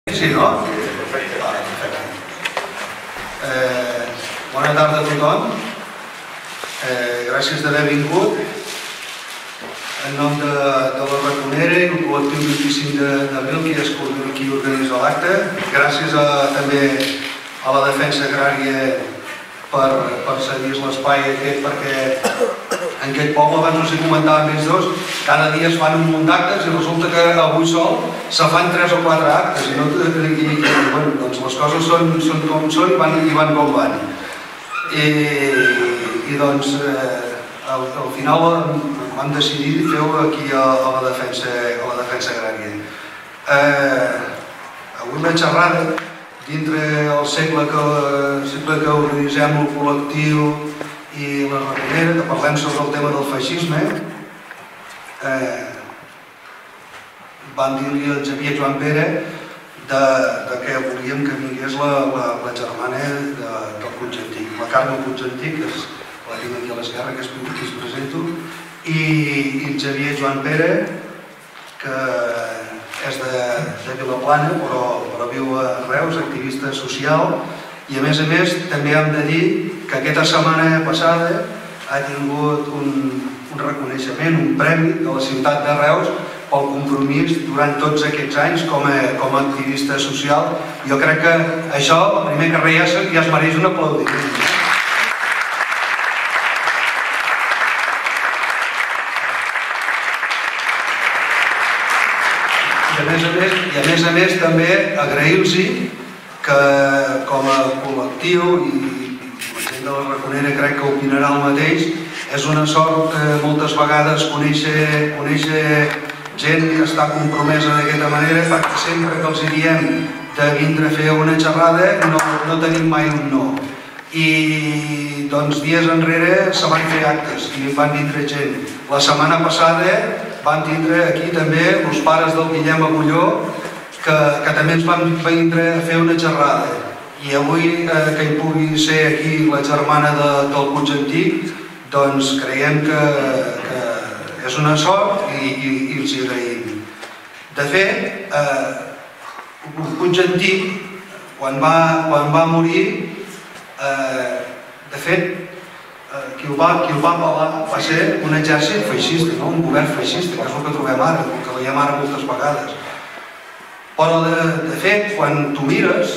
Sí, no? Bona tarda a tothom. Gràcies d'haver vingut. En nom de la Raconera i el col·lectiu 25 d'abril, que és qui organitza l'acte. Gràcies també a la Defensa Agrària per cedir l'espai aquest, perquè en aquest poble, abans us he comentat amb ells dos, cada dia es fan un munt d'actes i resulta que avui sol se fan 3 o 4 actes i doncs les coses són com són i van com van. I doncs al final vam decidir fer-ho aquí a la Defensa Agrària. Avui la xerrada, dintre el segle que organitzem el col·lectiu i la Raconera, que parlem sobre el tema del feixisme, van dir-li al Xavier Joan Pere que volíem que vingués la germana del Puig Antic, la Carme Puig Antic, que és la tinc aquí a l'esquerra, que us presento, i el Xavier Joan Pere, que és de Vilaplana, però viu a Reus, activista social, i a més també hem de dir que aquesta setmana passada ha tingut un reconeixement, un premi de la ciutat de Reus pel compromís durant tots aquests anys com a activista social. Jo crec que això, primer que res, ja es mereix un aplaudiment. I a més també agrair-los que com a col·lectiu, i la gent de la Raconera crec que opinarà el mateix, és una sort moltes vegades conèixer gent que està compromesa d'aquesta manera, perquè sempre que els diem de vindre a fer una xerrada no tenim mai un no. I doncs dies enrere se van fer actes i van vindre gent. La setmana passada van tindre aquí també els pares del Guillem Agulló, que també ens van vindre a fer una xerrada. I avui que hi pugui ser aquí la germana del Puig Antic, doncs creiem que és una sort i els hi agraïm. De fet, el Puig Antic, quan va morir, de fet, qui el va apel·lar va ser un exèrcit feixista, un govern feixista, que és el que trobem ara, el que veiem ara moltes vegades. Però, de fet, quan tu mires,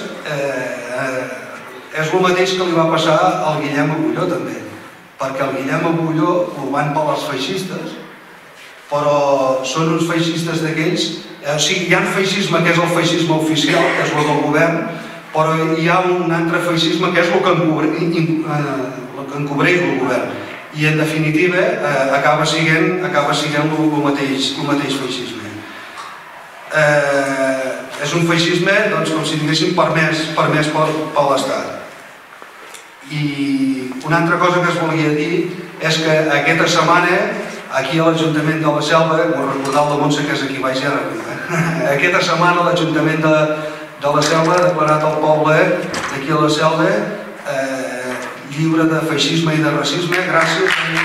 és el mateix que li va passar al Guillem Agulló, també. Perquè el Guillem Agulló el van pelar els feixistes, però són uns feixistes d'aquells... O sigui, hi ha un feixisme que és el feixisme oficial, que és el del govern, però hi ha un altre feixisme que és el que encobreix el govern. I, en definitiva, acaba sent el mateix feixisme. És un feixisme, com si diguéssim, permès per l'Estat. I una altra cosa que es volia dir és que aquesta setmana, aquí a l'Ajuntament de la Selva, m'ho he recordat la Montse, que és aquí baix ara, aquesta setmana l'Ajuntament de la Selva ha declarat el poble d'aquí a la Selva lliure de feixisme i de racisme gràcies a...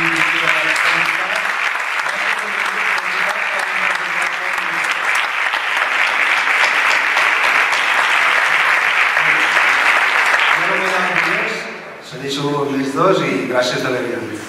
Deixo ells dos i gràcies d'haver vingut.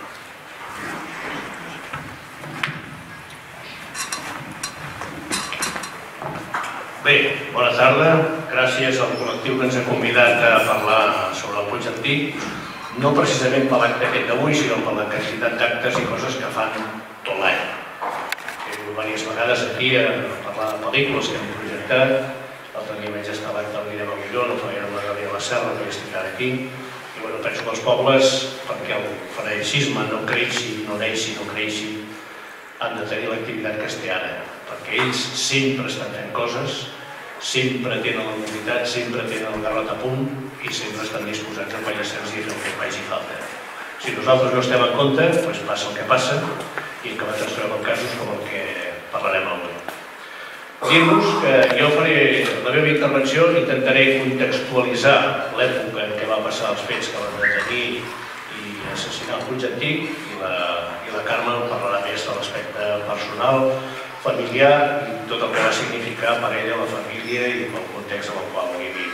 Bé, bona tarda. Gràcies al col·lectiu que ens ha convidat a parlar sobre el Puig Antic, no precisament per l'acte aquest d'avui, sinó per la quantitat d'actes i coses que fan tot l'any. He vingut diverses vegades aquí a parlar de pel·lícules que hem projectat. L'altre dia vaig estar a l'acte del Guillem Agulló, no fa gaire una galeria a la Selva, que vaig estar aquí. I penso que els pobles, perquè el fanatisme no creixi, no neixi, no creixi, han de tenir l'activitat que es té ara, perquè ells sempre estan fent coses, sempre tenen la mobilitat, sempre tenen el garrot a punt i sempre estan disposats a apallissar-se i fer el que faci falta. Si nosaltres no estem en compte, doncs passa el que passa i que ens trobem en casos com el que parlarem avui. Dir-vos que jo faré la meva intervenció, intentaré contextualitzar l'època en què va passar els fets que van detenir i assassinar el Puig Antic, i la Carme parlarà més de l'aspecte personal familiar i tot el que va significar per ella la família i el context en el qual vivim.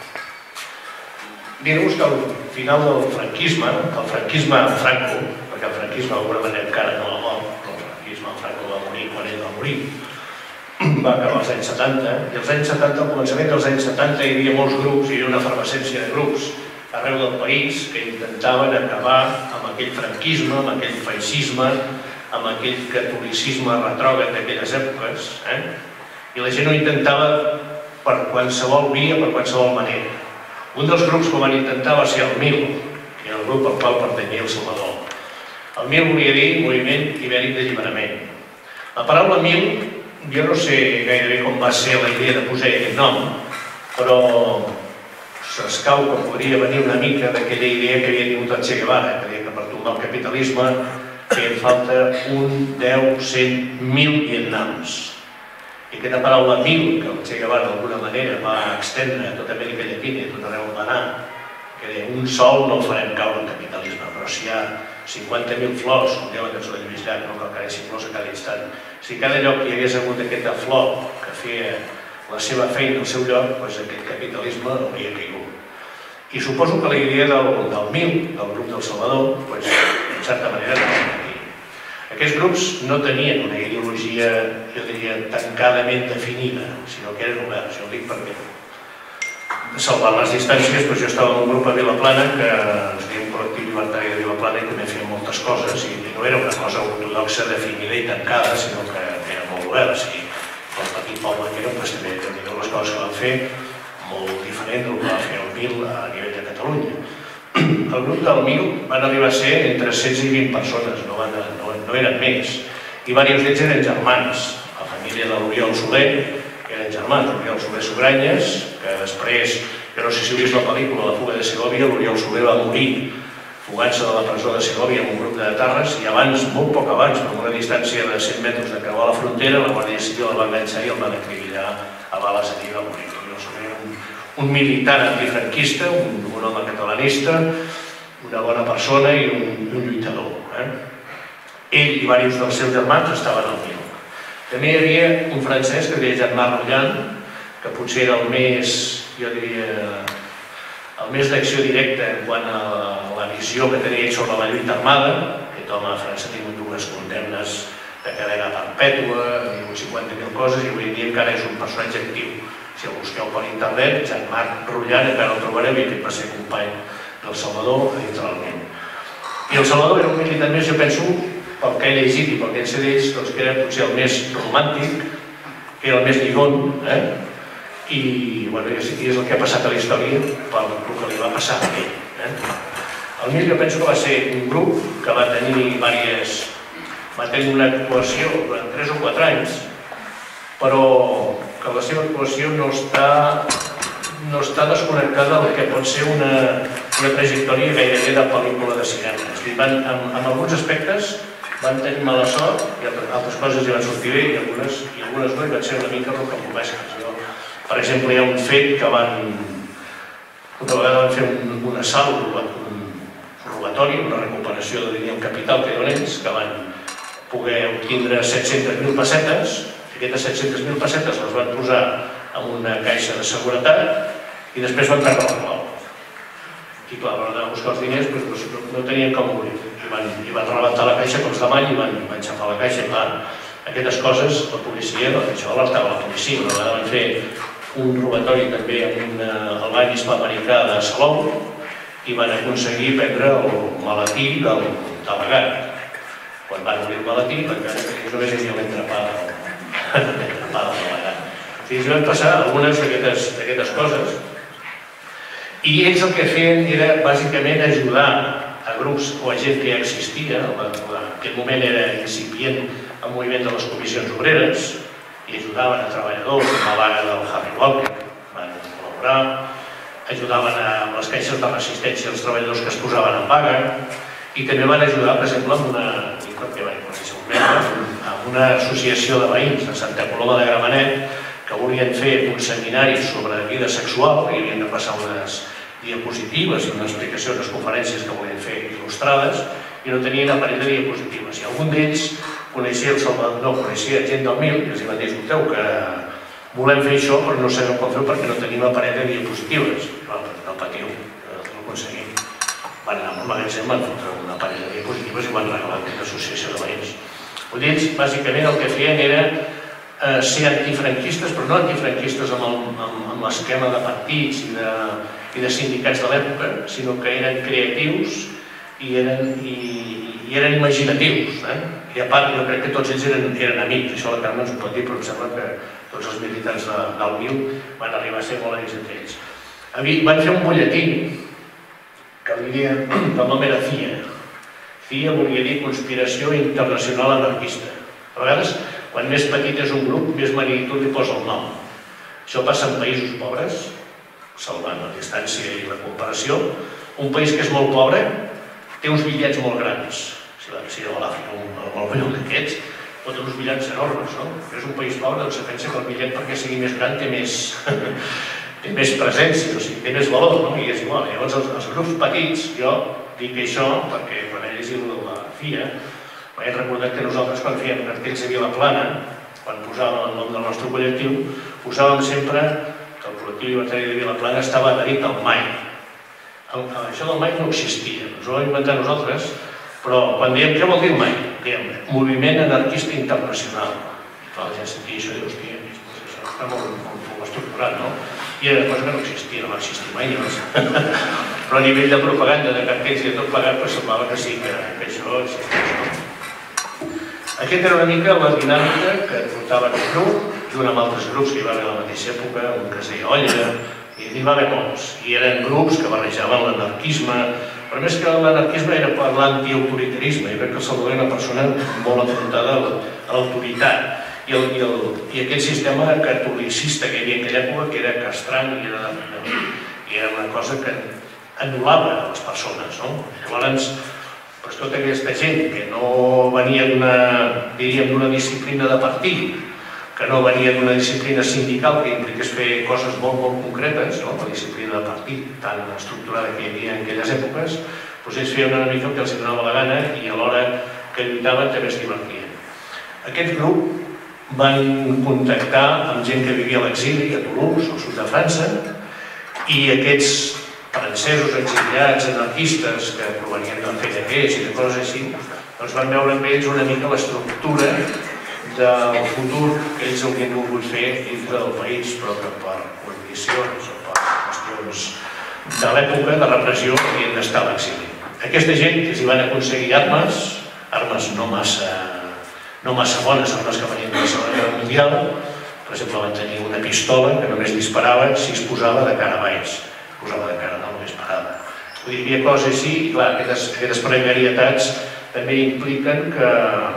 Dir-vos que al final del franquisme Franco, perquè el franquisme d'alguna manera encara no la mort, però el franquisme Franco va morir quan ell va morir, va acabar als anys 70, i als anys 70, al començament dels anys 70, hi havia molts grups, hi havia una efervescència de grups arreu del país que intentaven acabar amb aquell franquisme, amb aquell feixisme, amb aquell catolicisme retrògrad d'aquelles èpoques, i la gent ho intentava per qualsevol via, per qualsevol manera. Un dels grups que ho van intentar va ser el MIL, que era el grup al qual pertanyia El Salvador. El MIL volia dir Moviment Ibèric d'Alliberament. La paraula MIL, jo no sé gairebé com va ser la idea de posar aquest nom, però s'escau que podria venir una mica d'aquella idea que havia tingut el Che Guevara, que deia que per tombar el capitalisme feien falta 1, 10, 100, 1.000 Vietnams. I aquesta paraula mil, que el Che Guevara d'alguna manera va extendre a tota Amèrica Llatina i a tot arreu on va anar, que deia, un sol no el farem caure el capitalisme, però si hi ha 50.000 flors, com deia la cançó de Lluís Llach, no cal que hi hagi flors a cada instant, si cada lloc hi hagués hagut aquesta flor que feia la seva feina al seu lloc, doncs aquest capitalisme hauria caigut. I suposo que la idea del MIL, del grup del Salvador, en certa manera no era aquí. Aquests grups no tenien una ideologia, jo diria, tancadament definida, sinó que eren oberts, jo ho dic perquè salvant les distàncies, jo estava en un grup a Vilaplana que es deia un col·lectiu llibertari de Vilaplana i també feia moltes coses i no era una cosa ortodoxa definida i tancada, sinó que era molt oberts i el petit poble que era també tenien les coses que van fer molt diferent del que va fer el MIL a nivell de Catalunya. El grup del MIL van arribar a ser entre 16 i 20 persones, no eren més, i diversos d'ells eren germans. La família de l'Oriol Soler eren germans, l'Oriol Soler Sugranyes, que després, jo no sé si heu vist la pel·lícula La fuga de Segòvia, l'Oriol Soler va morir fugant-se de la presó de Segòvia amb un grup de tarres i abans, molt poc abans, per una distància de 100 metres de creuar la frontera, la Guàrdia Civil el va enganxar i el van acribillar a bales a i va morir. L'Oriol Soler era un militant antifranquista, un home catalanista, una bona persona i un lluitador. Ell i diversos dels seus germans estaven al MIL. També hi havia un francès que es deia Jean-Marc Rolland, que potser era el més, jo diria, el més d'acció directa en quant a la visió que tenia ell sobre la lluita armada. Aquest home a França ha tingut unes condemnes de cadena perpètua, 50.000 coses, i avui en dia encara és un personatge actiu. Si el busqueu per internet, Jean-Marc Rolland, encara el trobareu, i aquest va ser company del Salvador, literalment. I el Salvador era un militant més, jo penso, pel que he llegit i pel que en sé d'ells, que era potser el més romàntic, que era el més lligón, i és el que ha passat a la història pel que li va passar a ell. El MIL jo penso que va ser un grup que va tenir una actuació durant 3 o 4 anys, però que la seva actuació no està desconnectada del que pot ser una trajectòria gairebé de pel·lícula de cinema. En alguns aspectes van tenir mala sort i altres coses hi van sortir bé i algunes no, i van ser una mica rocambolesques. Per exemple, hi ha un fet que una vegada van fer un assalt, un robatori, una recuperació de capital que eren ells, que van poder obtindre 700.000 pessetes. Aquestes 700.000 pessetes les van posar en una caixa de seguretat i després van perdre la clau. I clar, a l'hora de buscar els diners no tenien com obrir. I van rebentar la caixa com demany i van xafar la caixa. I clar, aquestes coses, la policia, això alertava la policia. Una vegada van fer un robatori també al bany hispanoamericà de Salou i van aconseguir prendre el maletí del delegat. Quan van obrir el maletí, encara que només hi havia l'entrepà del delegat. I ens van passar algunes d'aquestes coses. I ells el que feien era bàsicament ajudar a grups o a gent que ja existia. En aquell moment era incipient el moviment de les comissions obreres i ajudaven a treballadors amb la vaga del Harry Walker, van col·laborar, ajudaven amb les caixes de resistència als treballadors que es posaven en vaga i també van ajudar, per exemple, amb una associació de veïns de Santa Coloma de Gramenet que volien fer un seminari sobre vida sexual i havien de passar unes diapositives i unes explicacions, unes conferències que volien fer il·lustrades i no tenien aparell de diapositives. I algun d'ells coneixia el Salvador, no, coneixia gent del MIL, i els van dir, escolteu, que volem fer això, però no sabem com fer-ho perquè no tenim aparell de diapositives. No patiu, no ho aconseguim. Van anar al magatzem, van fotre un aparell de diapositives i van regalar aquesta associació de veïns. Vull dir, bàsicament el que feien era ser antifranquistes, però no antifranquistes amb l'esquema de partits i de sindicats de l'època, sinó que eren creatius i eren imaginatius. I a part, jo crec que tots ells eren amics, això la Carme ens ho pot dir, però em sembla que tots els militants del MIL van arribar a ser molt amics entre ells. Van fer un butlletí que el nom era CIA. CIA volia dir Conspiració Internacional Anarquista. A vegades, quan més petit és un grup, més magnitud li posa el nom. Això passa en països pobres, salvant la distància i la comparació. Un país que és molt pobre té uns bitllets molt grans. Si a l'Àfrica, el país d'aquests, pot tenir uns bitllets enormes, no? És un país pobre, doncs se pensa que el bitllet, perquè sigui més gran, té més presència, o sigui, té més valor, no? I és igual. Llavors, els grups petits, jo dic això perquè quan he llegit la FIA, he recordat que nosaltres, quan fèiem cartells a Vilaplana, quan posàvem el nom del nostre col·lectiu, posàvem sempre que el col·lectiu llibertari de Vilaplana estava adherit al MAI. Això del MAI no existia, ens ho vam inventar nosaltres, però quan dèiem què vol dir el MAI? Dèiem Moviment Anarquista Internacional. La gent sentia això i diu, hòstia, això està molt estructurat, no? I era una cosa que no existia, no va existir mai. Però a nivell de propaganda, de cartells i de tot plegat, semblava que sí, que això existia. Aquesta era una mica la dinàmica que portava aquest grup, junt amb altres grups que hi va haver a la mateixa època, un que es deia Olla, i n'hi va haver molts. I eren grups que barrejaven l'anarquisme, però més que l'anarquisme era per l'antiautoritarisme. Jo crec que el Salvador era una persona molt afrontada a l'autoritat. I aquest sistema catolicista que hi havia en aquella època, que era castrant i era una cosa que anul·lava les persones. Llavors, tota aquesta gent que no venia d'una disciplina de partit, que no venia d'una disciplina sindical que impliqués fer coses molt concretes, la disciplina de partit tan estructurada que hi havia en aquelles èpoques, doncs ells feien una mica el que els donava la gana i alhora que lluitaven també es divertien. Aquest grup van contactar amb gent que vivia a l'exili, a Toulouse, al sud de França, i aquests francesos exiliats, anarquistes, que provenien de FDPs i de coses així, doncs van veure amb ells una mica l'estructura del futur que ells haurien volgut fer dintre del país, però que per condicions o per qüestions de l'època de repressió havien d'estar a l'exili. Aquesta gent que s'hi van aconseguir armes no massa bones, armes que venien de la Segona Guerra Mundial, per exemple van tenir una pistola que només disparava si es posava de cara baix, posava de cara, no només parava. Vull dir, hi havia coses així, i clar, aquestes precarietats també impliquen que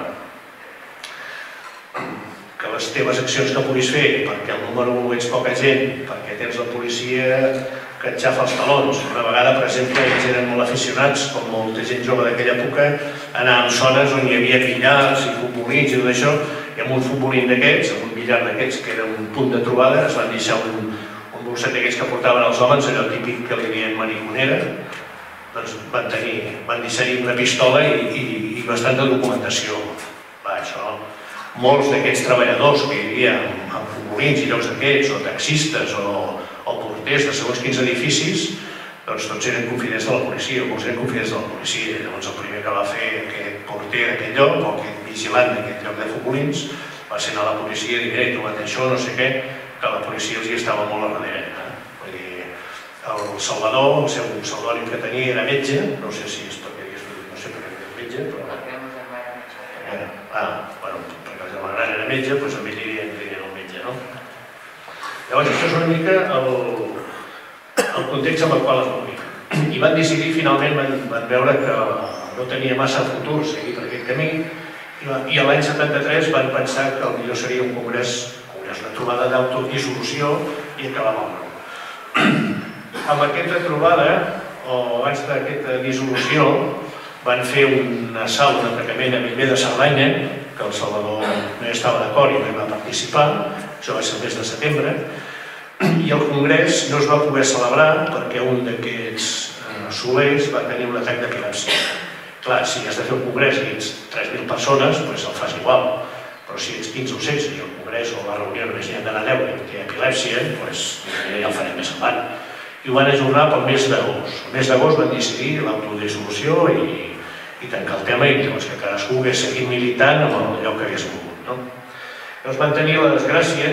les teves accions que puguis fer, perquè el número 1 ets poca gent, perquè tens la policia que et xafa els talons. Una vegada, per exemple, ells eren molt aficionats, com molta gent jove d'aquella època, a anar a zones on hi havia billars i futbolins i tot això, i amb un futbolín d'aquests, amb un billar d'aquests que era un punt de trobada, es van deixar un bolset d'aquests que portaven els homes, allò típic que li deien mariconera, doncs van deixar-hi una pistola i bastanta documentació. Molts d'aquests treballadors que hi havia en futbolins i llocs d'aquests, o taxistes o porters de segons quins edificis, doncs tots eren confidents de la policia, o molts eren confidents de la policia. Llavors el primer que va fer aquest porter d'aquest lloc, o aquest vigilant d'aquest lloc de futbolins, va ser anar a la policia i dir, mira, he trobat això, no sé què, que la policia els hi estava molt a darrere. Vull dir, el Salvador, el seu pseudònim que tenia era metge, no sé si és perquè era metge, però... Gran era metge, doncs a mi li dirien el metge, no? Llavors, això és una mica el context amb el qual es movien. I van decidir, finalment, van veure que no tenia massa futur seguir per aquest camí, i l'any 73 van pensar que el millor seria un congrés, una trobada d'autodissolució i acabar amb el grup. Amb aquesta trobada, o abans d'aquesta dissolució, van fer un assalt, un atacament a Bellver de Cerdanya, que el Salvador no estava d'acord i no hi va participar, això va ser el mes de setembre, i el congrés no es va poder celebrar perquè un d'aquests solers va tenir un atac d'epilèpsia. Clar, si has de fer un congrés i ets 3.000 persones, doncs el fas igual. Però si ets 15 o 16 i el congrés o la reunió només n'hi ha d'anar 10 i té epilèpsia, doncs ja el farem més endavant. I ho van ajornar pel mes d'agost. El mes d'agost van decidir l'autodissolució i tancar el tema i que cadascú hagués seguit militant amb el lloc que hagués volgut. Llavors van tenir la desgràcia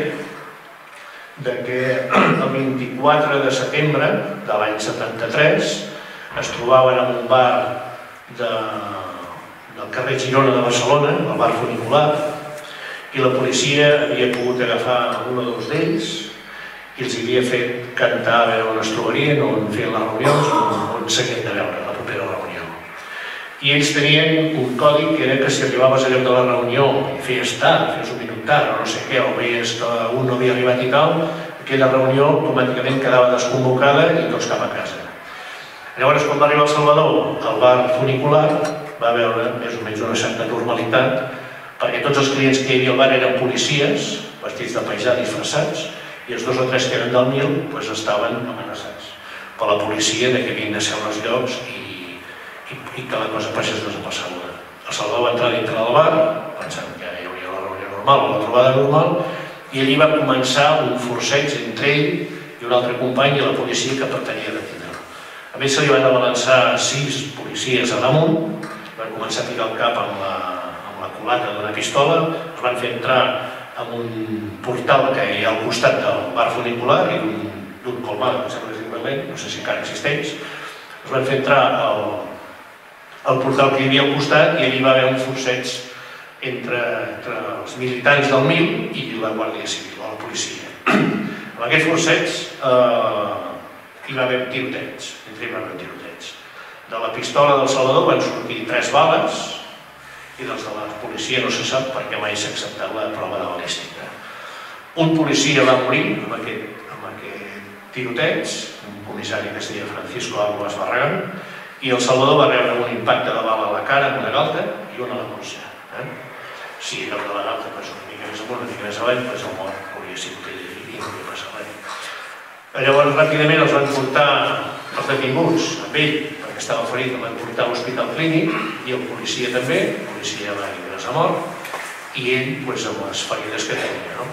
que el 24 de setembre de l'any 73 es trobaven en un bar del carrer Girona de Barcelona, el bar Funicular, i la policia havia pogut agafar un o dos d'ells i els havia fet cantar a veure on es trobarien, on feien les reunions, on s'havien de veure la propera reunió. I ells tenien un codi que era que si arribaves a lloc de la reunió i feies tard, feies un minut tard o no sé què, o veies que un no havia arribat i tal, aquella reunió automàticament quedava desconvocada i tots cap a casa. Llavors, quan va arribar el Salvador, el bar Funicular va veure més o menys una certa normalitat, perquè tots els clients que hi havia al bar eren policies, vestits de paisà disfressats, i els 2 o 3 que eren del Nil estaven amenaçats per la policia que havien de ser als llocs i que la cosa passés desapercebuda. El Salvador va entrar dintre del bar, pensant que hi hauria la reunió normal o la trobada normal, i allí va començar un forceig entre ell i un altre company i la policia que pretenia detenir. A més, se li van abalançar 6 policies a damunt, van començar a picar el cap amb la culata d'una pistola, es van fer entrar en un portal que hi ha al costat del bar Funicular i d'un colmado, que sembla que és igualment, no sé si encara existeix, es van fer entrar al portal que hi havia al costat i allí va haver un forceig entre els militants del MIL i la Guàrdia Civil, o la policia. En aquest forceig hi va haver tiroteig, de la pistola del Salvador van sortir 3 bales i dels de la policia no se sap perquè mai s'ha acceptat la prova de balística. Un policia va morir amb aquest tiroteig, un comissari que es deia Francisco Aguas Barragán, i el Salvador va rebre un impacte de bala a la cara amb una galta i una a la colze. Si el de la galta una mica més amunt, una mica més avall, doncs el mort hauria sigut ell i no hauria passat res. Llavors, ràpidament els van portar els detinguts amb ell, perquè estava ferit, el van portar a l'hospital clínic i el policia també, el policia va ingressar mort i ell amb les ferides que tenia.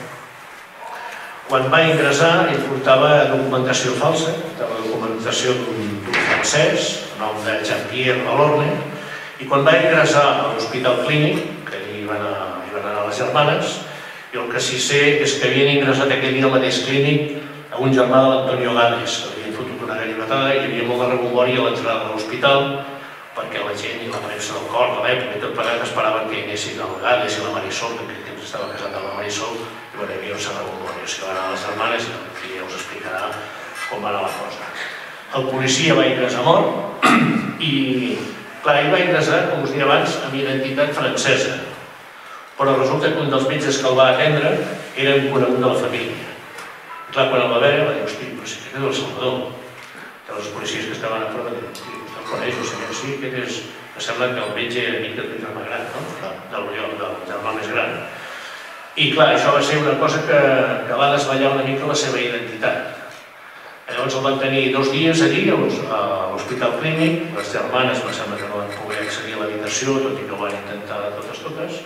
Quan va ingressar, ell portava documentació falsa, portava documentació d'un francès, el nom de Jean-Pierre Valorne, i quan va ingressar a l'hospital clínic, que allí hi van anar les germanes, i el que sí sé és que havien ingressat aquell dia al mateix clínic a un germà de l'Antonio Gades, que havien fotut una ganivetada i hi havia molt de rebombori a l'entrada de l'hospital perquè la gent i la premsa del cor de l'època i tot plegat esperaven que hi anessin el Gades i la Marisol, que en aquell temps estava casat amb la Marisol, i hi havia un cert rebombori. O sigui, van anar les germanes i ja us explicarà com va anar la cosa. El policia va ingressar mort i, clar, ell va ingressar, com us deia abans, amb identitat francesa, però resulta que un dels metges que el va atendre era un conegut de la família. Clar, quan el va veure, va dir, hosti, però si aquest és el Salvador. Que els policies que estaven a prova diuen, hosti, vostè el coneix, o sigui, sí, aquest és... Que sembla que el metge era amic del germà gran, del germà més gran. I clar, això va ser una cosa que va desvetllar una mica la seva identitat. Llavors el van tenir 2 dies allí, a l'hospital clínic, les germanes em sembla que no van poder accedir a l'habitació, tot i que ho van intentar de totes.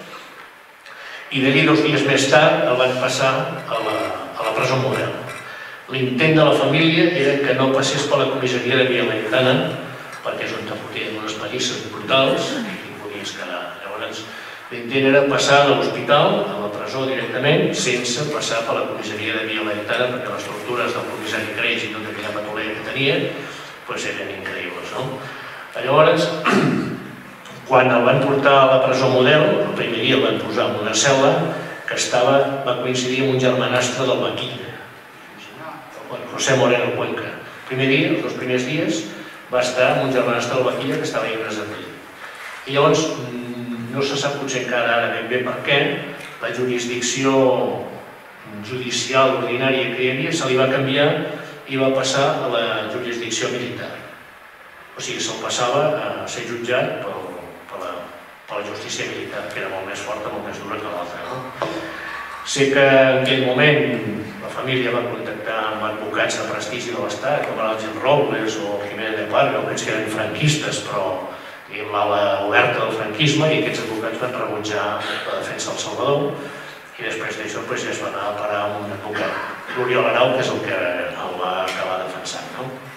I d'allí 2 dies més tard el van passar a la presó Model. L'intent de la família era que no passés per la comissaria de Via Laietana, perquè és on t'aportien unes pallisses brutals i hi podies quedar. Llavors, l'intent era passar de l'hospital a la presó directament, sense passar per la comissaria de Via Laietana, perquè les tortures del comissari Creix i tota aquella patolea que tenia eren increïbles. Llavors, quan el van portar a la presó Model, el primer dia el van posar en una cel·la que va coincidir amb un germanastre del Vaquilla, José Moreno Cuenca. El primer dia, els 2 primers dies, va estar amb un germanastre del Vaquilla que estava ingressat allí. I llavors, no se sap potser encara ara ben bé per què, la jurisdicció judicial ordinària que hi havia se li va canviar i va passar a la jurisdicció militar. O sigui, se'l passava a ser jutjat per la justícia militar, que era molt més forta, molt més dura que l'altra. Sé que en aquell moment la família va contactar amb advocats de prestigi de l'Estat, com ara el Gil Robles o Jiménez de Parga, o aquests que eren franquistes, però l'ala oberta del franquisme, i aquests advocats van rebutjar la defensa del Salvador, i després d'això ja es va anar a parar amb un advocat, l'Oriol Arau, que és el que el va acabar defensant.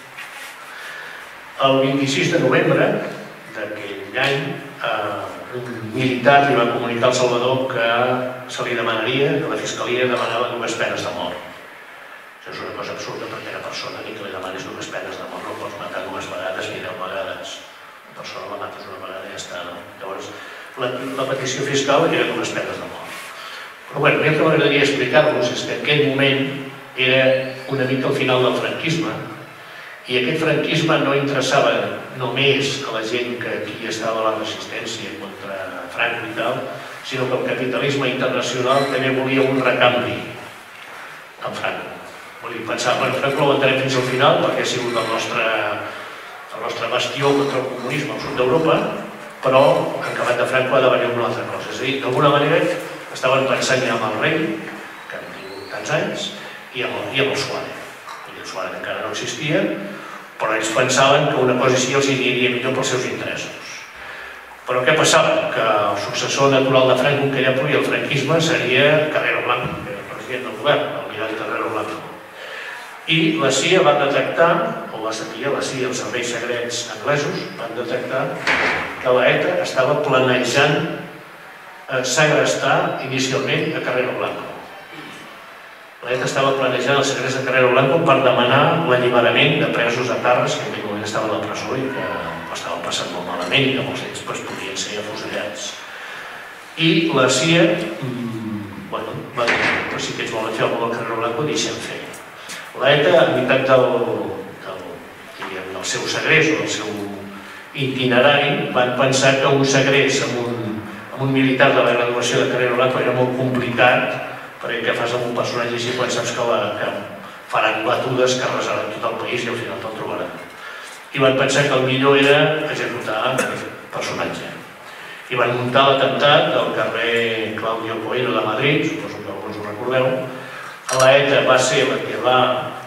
El 26 de novembre d'aquell any, un militar li va comunicar al Salvador que se li demanaria, que la Fiscalia demanava 2 penes de mort. Això és una cosa absurda per aquella persona, ni que li demanis 2 penes de mort, no pots matar 2 vegades ni 10 vegades. La persona la mates una vegada i ja està. Llavors, la petició fiscal era 2 penes de mort. Però bé, el que m'agradaria explicar-vos és que en aquell moment era una mica al final del franquisme, i aquest franquisme no interessava només a la gent que aquí estava a la resistència contra Franco i tal, sinó que el capitalisme internacional també volia un recanvi amb Franco. Volia pensar, bueno, Franco l'aguantarem fins al final perquè ha sigut el nostre bastió contra el comunisme al sud d'Europa, però en acabat de Franco ha de venir una altra cosa. És a dir, d'alguna manera estaven pensant ja amb el rei, que han tingut tants anys, i amb el Suárez. El Suárez encara no existia, però ells pensaven que una cosa així els aniria millor pels seus interessos. Però què passava? Que el successor natural de Franco, que ja prohibia el franquisme, seria Carrero Blanco, que era el president del govern, l'almirall Carrero Blanco. I la CIA va detectar, o va saber, la CIA i els serveis secrets anglesos van detectar que l'ETA estava planejant segrestar inicialment a Carrero Blanco. L'ETA estava planejant el segrest de Carrero Blanco per demanar l'alliberament de presos etarres que en aquell moment estaven a la presó i que estaven passant molt malament i que molts d'ells podien ser afusellats. I la CIA va dir, però si aquests volen fer alguna cosa al Carrero Blanco, deixem fer. L'ETA, a meitat del seu segrest o del seu itinerari, van pensar que un segrest amb un militar de la graduació de Carrero Blanco era molt complicat, perquè què fas amb un personatge així quan saps que faran batudes que arrasaran tot el país i al final te'l trobaran. I van pensar que el millor era executar aquest personatge. I van muntar l'atemptat al carrer Claudio Coelho de Madrid, suposo que alguns ho recordeu. L'ETA va ser la que va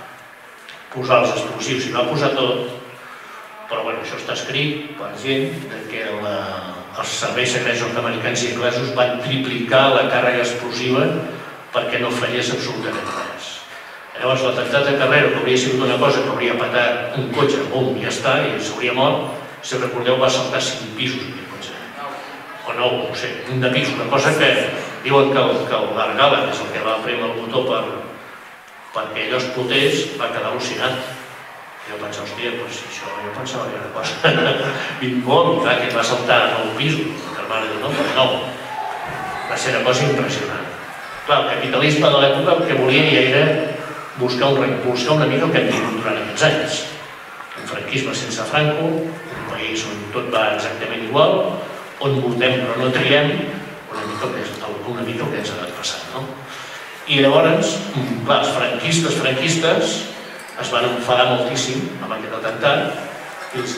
posar els explosius i va posar tot, però això està escrit per gent que els serveis secrets nord-americans i anglesos van triplicar la càrrega explosiva perquè no fallés absolutament res. Llavors l'atemptat de Carrero, que hauria sigut una cosa que hauria patat un cotxe, bum, i ja està, i s'hauria mort, si recordeu va saltar 5 pisos aquest cotxe. O 9, no sé, un de pis, una cosa que diuen que el Dargala, que és el que va prémer el botó perquè allò explotés, va quedar al·lucinat. Jo pensava, hòstia, això jo pensava que era una cosa bim-bom, i clar, que va saltar 9 pisos, que el mare diu, no, però 9. Va ser una cosa impressionant. Clar, el capitalisme de l'època el que volia ja era buscar una mica el que hem tingut durant aquests anys. Un franquisme sense Franco, un país on tot va exactament igual, on votem però no triem, una mica el que ens ha anat passant. I llavors, clar, els franquistes es van enfadar moltíssim amb aquest atemptat i els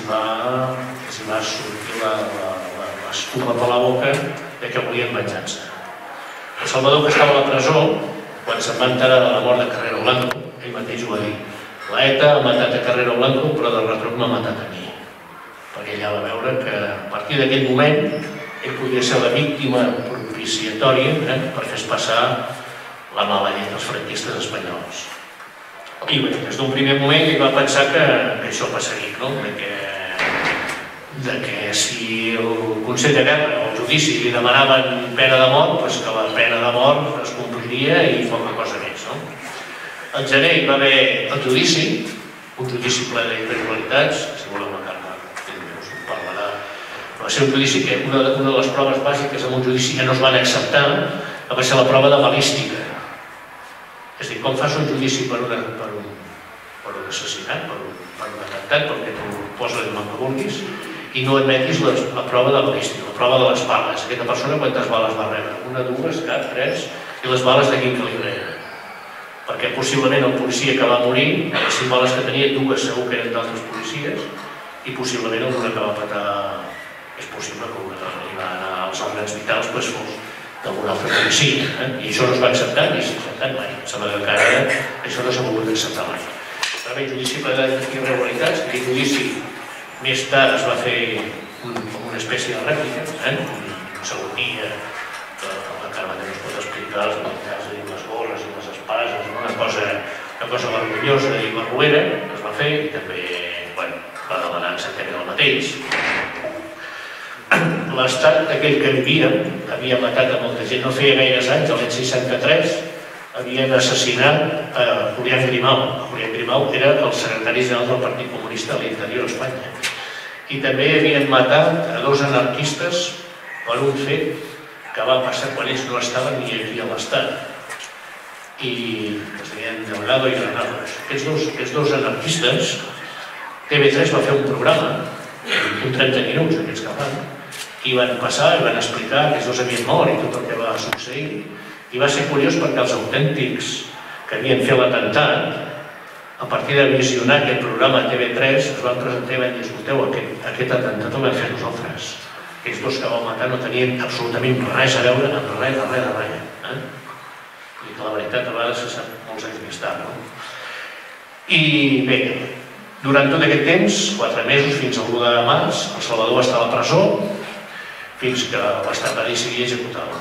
va sortir l'espuma per la boca que volien venjança. El Salvador, que estava a la presó, quan se'n va enterar de la mort de Carrero Blanco, ell mateix ho va dir. L'ETA ha matat a Carrero Blanco, però de retruc m'ha matat a mi. Perquè ella va veure que a partir d'aquell moment ell podia ser la víctima propiciatòria per fer passar la mala llet dels franquistes espanyols. I bé, des d'un primer moment ell va pensar que això passaria, que si el Consell de Guerra o el judici li demanaven pena de mort, doncs que la pena de mort es compliria i poca cosa més. Al gener hi va haver el judici, un judici ple d'irregularitats, si voleu la Carme us en parlarà. Va ser un judici que una de les proves bàsiques en un judici que no es van acceptar va ser la prova de balística. És a dir, com fas un judici per un assassinat, per un atemptat, perquè tu poses el nom que vulguis, i no admetis la prova de balística, la prova de les bales. Aquesta persona quantes bales va rebre? 1, 2, 4, 3, i les bales de quin calibre eren? Perquè possiblement el policia que va morir, les 5 bales que tenia, 2 segur que eren d'altres policies, i possiblement alguna que va patar, és possible que alguna que va anar als òrgans vitals fos d'algun altre policia. I això no es va acceptar, ni s'ha acceptat mai. Em sembla que encara això no s'ha volgut acceptar mai. Va haver judici ple d'irregularitats, aquest judici més tard es va fer una espècie de rèplica, un segon dia, la Carme també es pot explicar els militars i les gorres i les espases, una cosa vergonyosa i barruera que es va fer i també va demanar exactament el mateix. L'estat aquell que havia matat a molta gent, no feia gaires anys, l'any 63, havien assassinat a Julián Grimau. Julián Grimau era el secretari general del Partit Comunista de l'interior d'Espanya. I també havien matat a 2 anarquistes per un fet que va passar quan ells no estaven ni aquí a l'Estat i que es deien Delgado i Granados. Aquests dos anarquistes, TV3 va fer un programa, un 30 minuts, aquests que van, i van passar i van explicar que aquests dos havien mort i tot el que va succeir. I va ser curiós perquè els autèntics que havien fet l'atemptat, a partir de visionar aquest programa a TV3, es van presentar i van dir, escolteu, aquest atemptat el vam fer nosaltres. Aquests dos que vam matar no tenien absolutament res a veure amb res. I que la veritat a vegades se sap molts anys més tard. I bé, durant tot aquest temps, 4 mesos, fins al 1 de març, el Salvador va estar a la presó, fins que l'Estat va decidir executar-lo.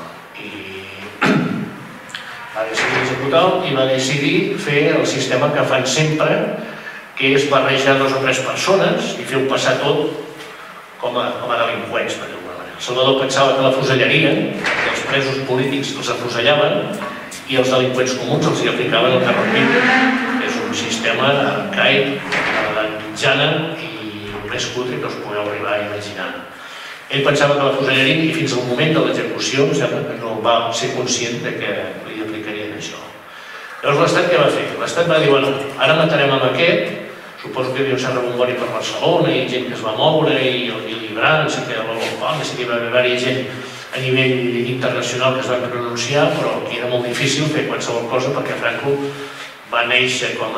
I va decidir fer el sistema que fan sempre, que és barrejar 2 o 3 persones i fer-ho passar tot com a delinqüents, per dir-ho d'alguna manera. El Salvador pensava que l'afusellarien, que els presos polítics els afusellaven i els delinqüents comuns els hi aplicaven el terrorisme. És un sistema arcaic, de l'edat mitjana i el més cutre que us podeu arribar a imaginar. Ell pensava que l'afusellarien i fins al moment de l'execució sembla que no va ser conscient que li aplicarien això. Llavors l'Estat què va fer? L'Estat va dir, bueno, ara matarem amb aquest, suposo que hi havia un cert rebombori per Barcelona i gent que es va moure i el Llibrant, sí que hi va haver gent a nivell internacional que es van pronunciar, però aquí era molt difícil fer qualsevol cosa perquè Franco va néixer com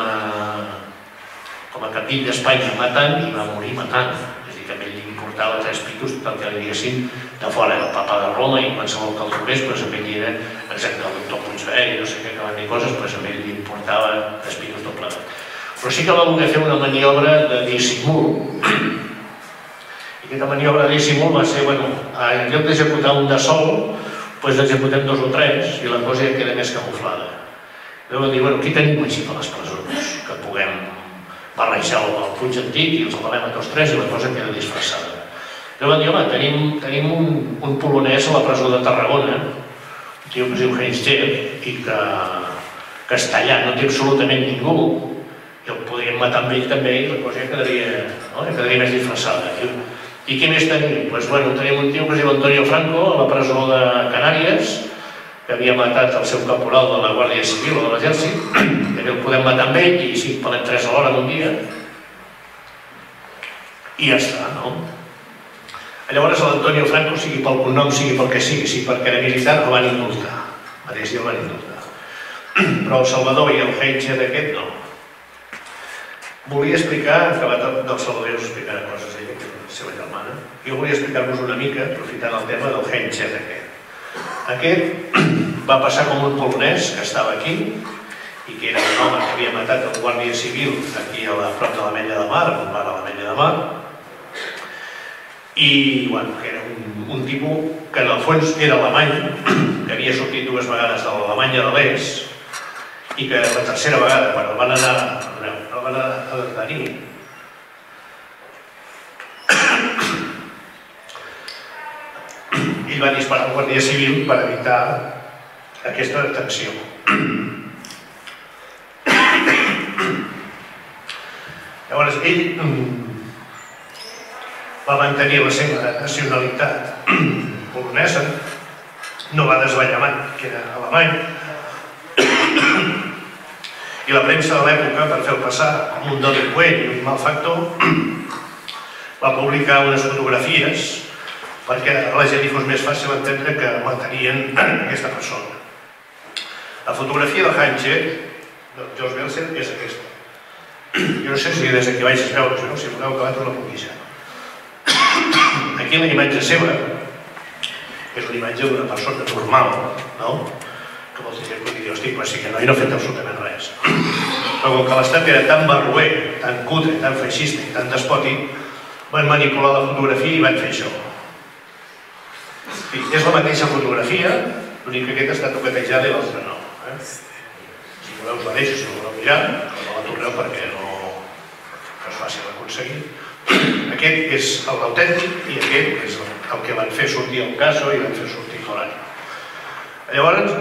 a capill d'Espanya matant i va morir matant. És a dir, que a ell li importava 3 pitos pel que li diguessin de fora, el papa de Roma i qualsevol que el trobés, però a ell era exacte el doctor Puigverd i no sé què que van dir coses, però a ell li importava 3 pitos tot plegat. Però sí que va voler fer una maniobra de dissimul. I aquesta maniobra de dissimul va ser, bueno, en lloc d'executar un de sol, doncs n'executem 2 o 3 i la cosa ja queda més camuflada. Llavors van dir, bueno, aquí tenim així per les presons, que puguem barrejar el Puig Antic i els valem a tots 3 i la cosa queda disfressada. Llavors van dir, home, tenim un polonès a la presó de Tarragona, un tio que es diu Heinz Jeff, i que està allà, no té absolutament ningú, i el podríem matar amb ell també i la cosa ja quedaria més disfressada. I què més tenim? Doncs bueno, tenim un tio que es diu Antonio Franco a la presó de Canàries, que havia matat el seu caporal de la Guàrdia Civil o de l'Exèrcit, també el podem matar amb ell i si pelem 3 a l'hora d'un dia i ja està, no? Llavors l'Antonio Franco, sigui pel cognom, sigui pel que sigui perquè era militar, el van indultar. Mateix el van indultar. Però el Salvador i el Heinze d'aquest no. Volia explicar, acabat del Salvador us explicarà coses a ella, que és la seva germana, jo volia explicar-vos una mica, aprofitant el tema del Heinze d'aquest. Aquest va passar com un polonès que estava aquí i que era un home que havia matat un guàrdia civil aquí a prop de l'Ametlla de Mar, un bar a l'Ametlla de Mar, i bueno, que era un tipus que en el fons era alemany, que havia sortit 2 vegades de l'Alemanya de l'Est i que la tercera vegada, quan el van anar a detenir, ell va disparar al guàrdia civil per evitar aquesta detenció. Llavors ell va mantenir la seva nacionalitat polonesa, no va desvallar mai, que era alemany, i la premsa de l'època, per fer-ho passar com un delinqüent i un malfactor, va publicar unes fotografies perquè a la gent hi fos més fàcil entendre que matarien aquesta persona. La fotografia de Heinze, del George Belser, és aquesta. Jo no sé si des d'aquí vaig es veure, si voleu acabat us la puc deixar. Aquí la imatge seva és una imatge d'una persona normal, no? Que vols dir que dir, hosti, però sí que no ha fet absolutament res. Però com que l'Estat era tan barroer, tan cutre, tan feixista i tan despòtic, van manipular la fotografia i van fer això. És la mateixa fotografia, l'únic que aquesta està toquetejada i l'altra no. Si voleu us la deixo, si no voleu mirar, no la torneu perquè no és fàcil d'aconseguir. Aquest és l'autèntic i aquest és el que van fer sortir el Caso i van fer sortir l'Horari. Llavors,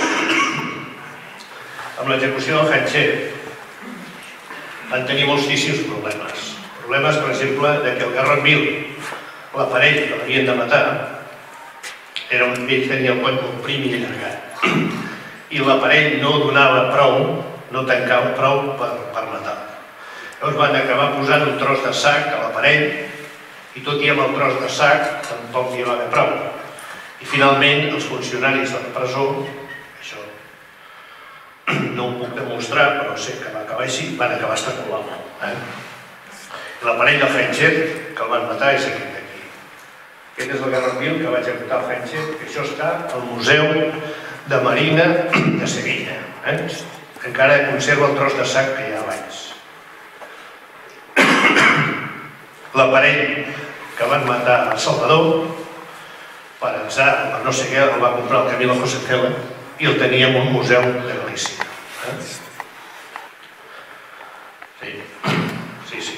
amb l'execució del Hancher van tenir moltíssims problemes. Problemes, per exemple, que el Garrett-Mill, l'aparell que l'havien de matar, ell tenia el coll molt prim i allargat. I l'aparell no donava prou, no tancava prou per matar. Llavors van acabar posant un tros de sac a l'aparell i tot i amb el tros de sac tampoc hi va haver prou. I finalment els funcionaris de la presó, això no ho puc demostrar, però sé que va acabar així, van acabar estrangulant. L'aparell del Hancher que el van matar és aquest d'aquí. Aquest és el Garrett-Mill que va executar el Hancher, que això està al Museu de Marina de Sevilla. Encara conserva el tros de sac que hi ha abans. L'aparell que van matar a Salvador, per atzar, per no sé què, el va comprar el Camilo José Cela i el tenia en un museu de Galícia. Sí.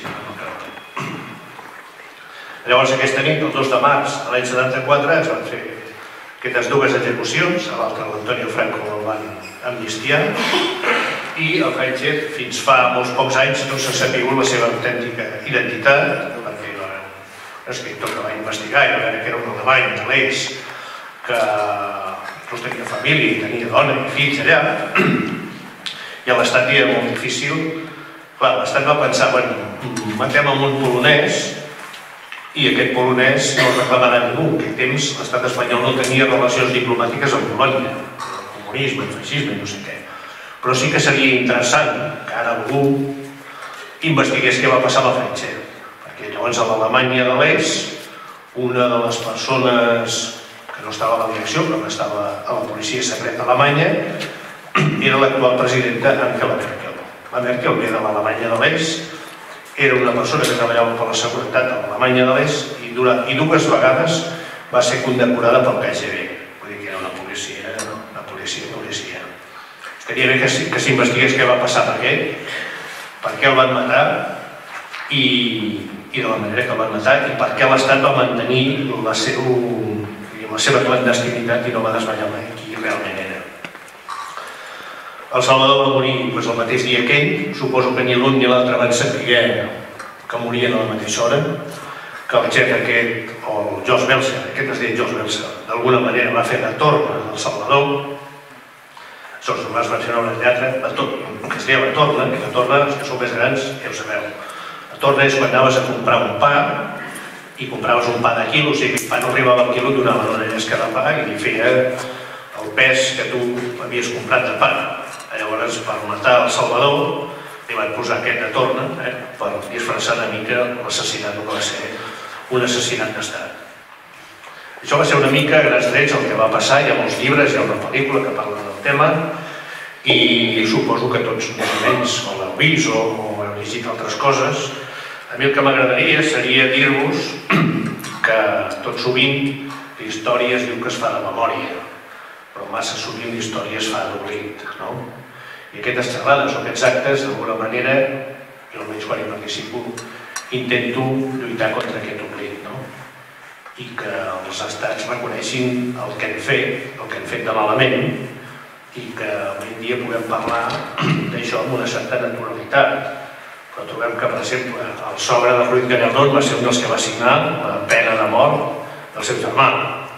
Llavors aquesta nit, el 2 de març de l'any 74, es van fer aquestes dues execucions, a l'altre l'Antonio Franco el van amnistiar i el Hancher fins fa molts pocs anys no s'ha sabut la seva autèntica identitat, perquè un escriptor que va investigar i va veure que era un alemany de l'est que no tenia família i tenia dona i fills allà i a l'estat era molt difícil. Clar, l'estat va pensar, bueno, matem amb un polonès i aquest polonès no el reclamarà ningú. En aquell temps l'estat espanyol no tenia relacions diplomàtiques amb Polònia, el comunisme, el feixisme i no sé què. Però sí que seria interessant que ara algú investigués què va passar amb el Hancher, perquè llavors a l'Alemanya de l'Est una de les persones que no estava a la direcció però que estava a la policia secreta alemanya era l'actual presidenta Angela Merkel. La Merkel ve de l'Alemanya de l'Est, era una persona que treballava per la seguretat de l'Alemanya de l'Est i dues vegades va ser condecorada pel KGB. Vull dir que era una policia. Estaria bé que s'investigués què va passar per què el van matar i de la manera que el van matar i per què l'Estat va mantenir la seva clandestinitat i no va desvetllar mai qui realment era. El Salvador va morir el mateix dia que ell, suposo que ni l'un ni l'altre van saber que morien a la mateixa hora, que el xef aquest, o el Jos Belser, aquest es deia Jos Belser, d'alguna manera va fer la torna del Salvador. Això es va mencionar una teatre, que es deia la torna, que la torna, els que sou més grans, ja ho sabeu. La torna és quan anaves a comprar un pa i compraves un pa de quilo, o sigui que el pa no arribava al quilo, donaven una llesca de pa i li feia el pes que tu havies comprat de pa. Llavors, per matar el Salvador, li van posar aquest de torna per disfressar una mica l'assassinat, que va ser un assassinat d'estat. Això va ser una mica, a grans trets, el que va passar. Hi ha molts llibres, hi ha una pel·lícula que parla del tema i suposo que tots més o menys o l'heu vist o heu llegit altres coses. A mi el que m'agradaria seria dir-vos que tot sovint l'història es diu que es fa de memòria, però massa sovint l'història es fa d'oblit, no? I aquestes xerrades o aquests actes, d'alguna manera, jo almenys quan hi participo, intento lluitar contra aquest oblit, no? I que els estats reconeixin el que han fet de malament i que avui en dia puguem parlar d'això amb una certa naturalitat. Però trobem que, per exemple, el sogre de Ruiz Gallardón va ser un dels que va signar la pena de mort del seu germà.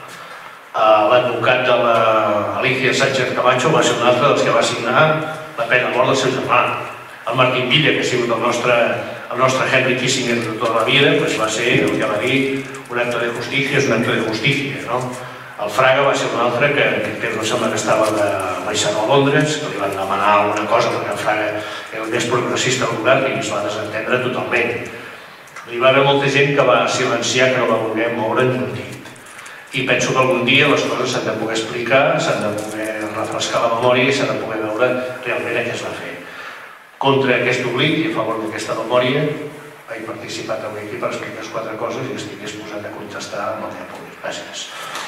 L'advocat de l'Alicia Sánchez Camacho va ser un altre dels que va signar la pena de mort del seu germà. El Martín Villa, que ha sigut el nostre Henry Kissinger de tota la vida, va ser el que va dir un acte de justícia és un acte de justícia, no? El Fraga va ser un altre que no sembla que estava baixant a Londres, que li van demanar alguna cosa perquè el Fraga era el més progressista del govern i es va desentendre totalment. Hi va haver molta gent que va silenciar, que no va voler moure ni un dit. I penso que algun dia les coses s'han de poder explicar, s'han de poder refrescar la memòria i s'ha de poder veure realment què es va fer. Contra aquest oblit i a favor d'aquesta memòria he participat avui aquí per explicar 4 coses i estic disposat a contestar amb el que pugui. Gràcies.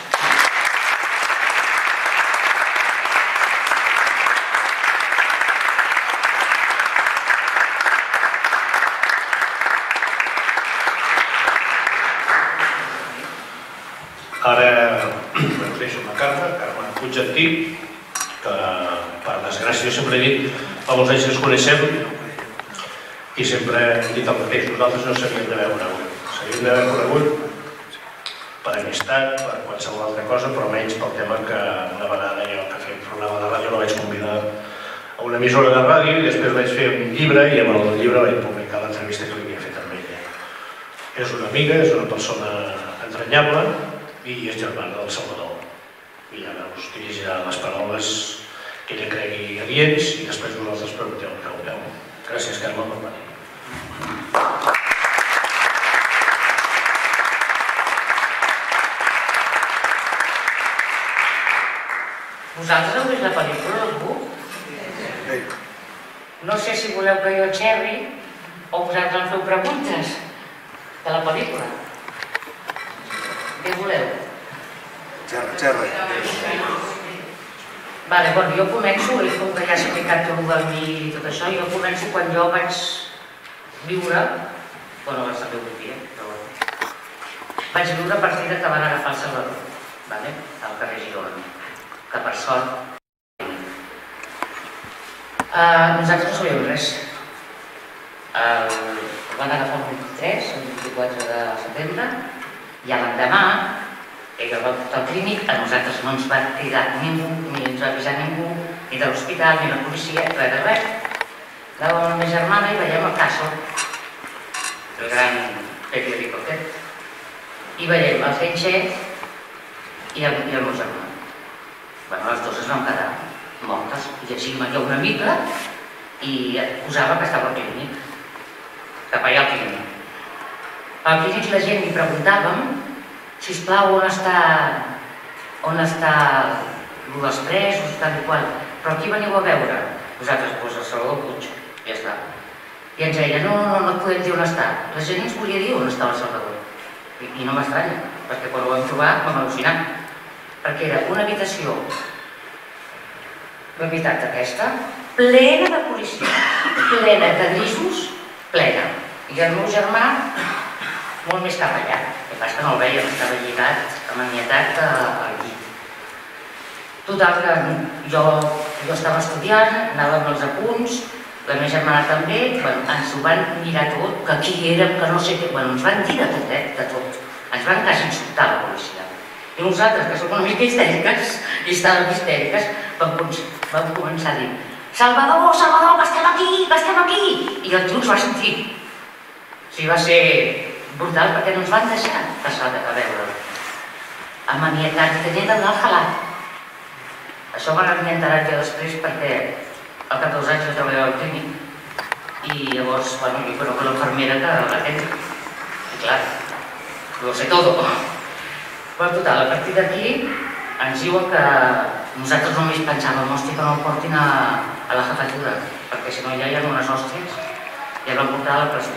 Ara us deixo amb la Carme Puigantí, que per desgràcia sempre he dit, fa molts anys que ens coneixem i sempre hem dit el mateix, nosaltres no s'havíem d'haver conegut. S'havíem d'haver conegut per amistat, per qualsevol altra cosa, però menys pel tema que una vegada jo que feia un programa de ràdio la vaig convidar a una emissora de ràdio i després vaig fer un llibre i amb el llibre vaig publicar l'entrevista que li havia fet amb ella. És una amiga, és una persona entranyable i és germana del Salvador. I ara us dirigirà les paraules que ella cregui adients i després vosaltres pregunteu el que vulgueu. Gràcies, Carme, per venir. Vosaltres heu vist la pel·lícula, algú? No sé si voleu que jo xerri o vosaltres em feu preguntes de la pel·lícula. Què voleu? Xerra. Vale, bueno, jo començo, com que ja s'ha explicat tot del mi i tot això, jo començo quan jo vaig viure, bueno, abans també ho vivia, però vaig viure a partir que van agafar el Salvador, al carrer Girona, que per sort nosaltres no sabíem res. El van agafar el 23, el 24 de setembre, i l'endemà ell el va portar al clínic, a nosaltres no ens va cridar ningú, ni ens va avisar ningú, ni de l'hospital, ni la policia, res de res. Anàvem amb la meva germana i veiem el Caso, el gran periòdico aquest, i veiem el Genxer i el meu germà. Bueno, les dues es van quedar mortes, i així hi ha una mica i posava que estava al clínic, cap allà al clínic. Al clínic la gent li preguntàvem sisplau, on està el dels presos, tal i qual, però qui veniu a veure? Nosaltres, doncs el Salvador Puig, ja està. I ens deia, no et podem dir on està. La gent ens volia dir on estava el Salvador. I no m'estranya, perquè quan ho vam trobar vam al·lucinar. Perquè era una habitació, la veritat aquesta, plena de policia, plena de grisos, plena. I el meu germà, molt més cap allà. El que passa que no el veiem, estava lligat, amaniatat al llit. Total, que jo estava estudiant, anava amb els apunts, la meva germana també, ens ho van mirar tot, que qui érem, que no sé què, ens van dir de tot, de tot. Ens van quasi insultar la policia. I nosaltres, que som una mica histèriques, i estàvem histèriques, vam començar a dir Salvador, Salvador, que estem aquí! I el tio ens va sentir. O sigui, va ser brutal perquè no ens van deixar passar a veure'l. Amaniatat, i tenien d'anar al jalat. Això m'ha enterat jo després perquè al cap d'2 anys jo treballava al clínic i llavors, bueno, jo conec l'enfermera que l'atén. I clar, lo sé todo. Però total, a partir d'aquí ens diuen que nosaltres només pensàvem, hòstia, que no el portin a la jefatura, perquè si no ja hi ha unes hòsties i el van portar a la presó.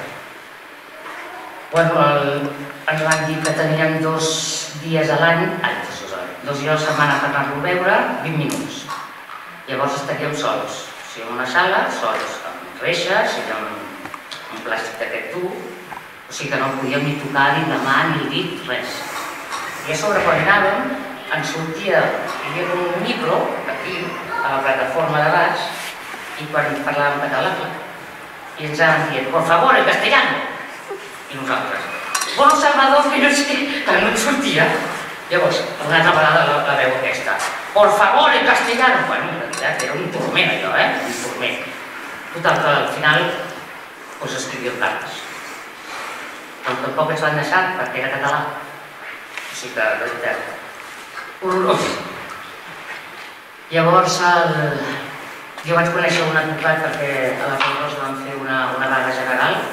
Bueno, ens van dir que teníem 2 dies a l'any, 2 dies a la setmana per anar-lo a veure, 20 minuts. Llavors estaríem sols, o sigui, en una sala, sols, amb reixes i amb un plàstic d'aquest dur, o sigui que no podíem ni tocar ni la mà ni el dit, res. I a sobre quan anàvem, ens sortia, hi havia com un micro, aquí, a la plataforma de baix, i quan parlàvem català, i ens anaven dient, por favor, en castellano. I nosaltres, bon Salvador, que no sé, que no ens sortia. Llavors, una altra vegada la veu aquesta, por favor, en castellano. Bueno, en realitat era un turment allò, un turment. Total, que al final, doncs escrivíem cartes. Però tampoc ens van deixar perquè era català. O sigui que, de veritat, horrorós. Llavors, jo vaig conèixer un advocat perquè a la Font van fer una vaga general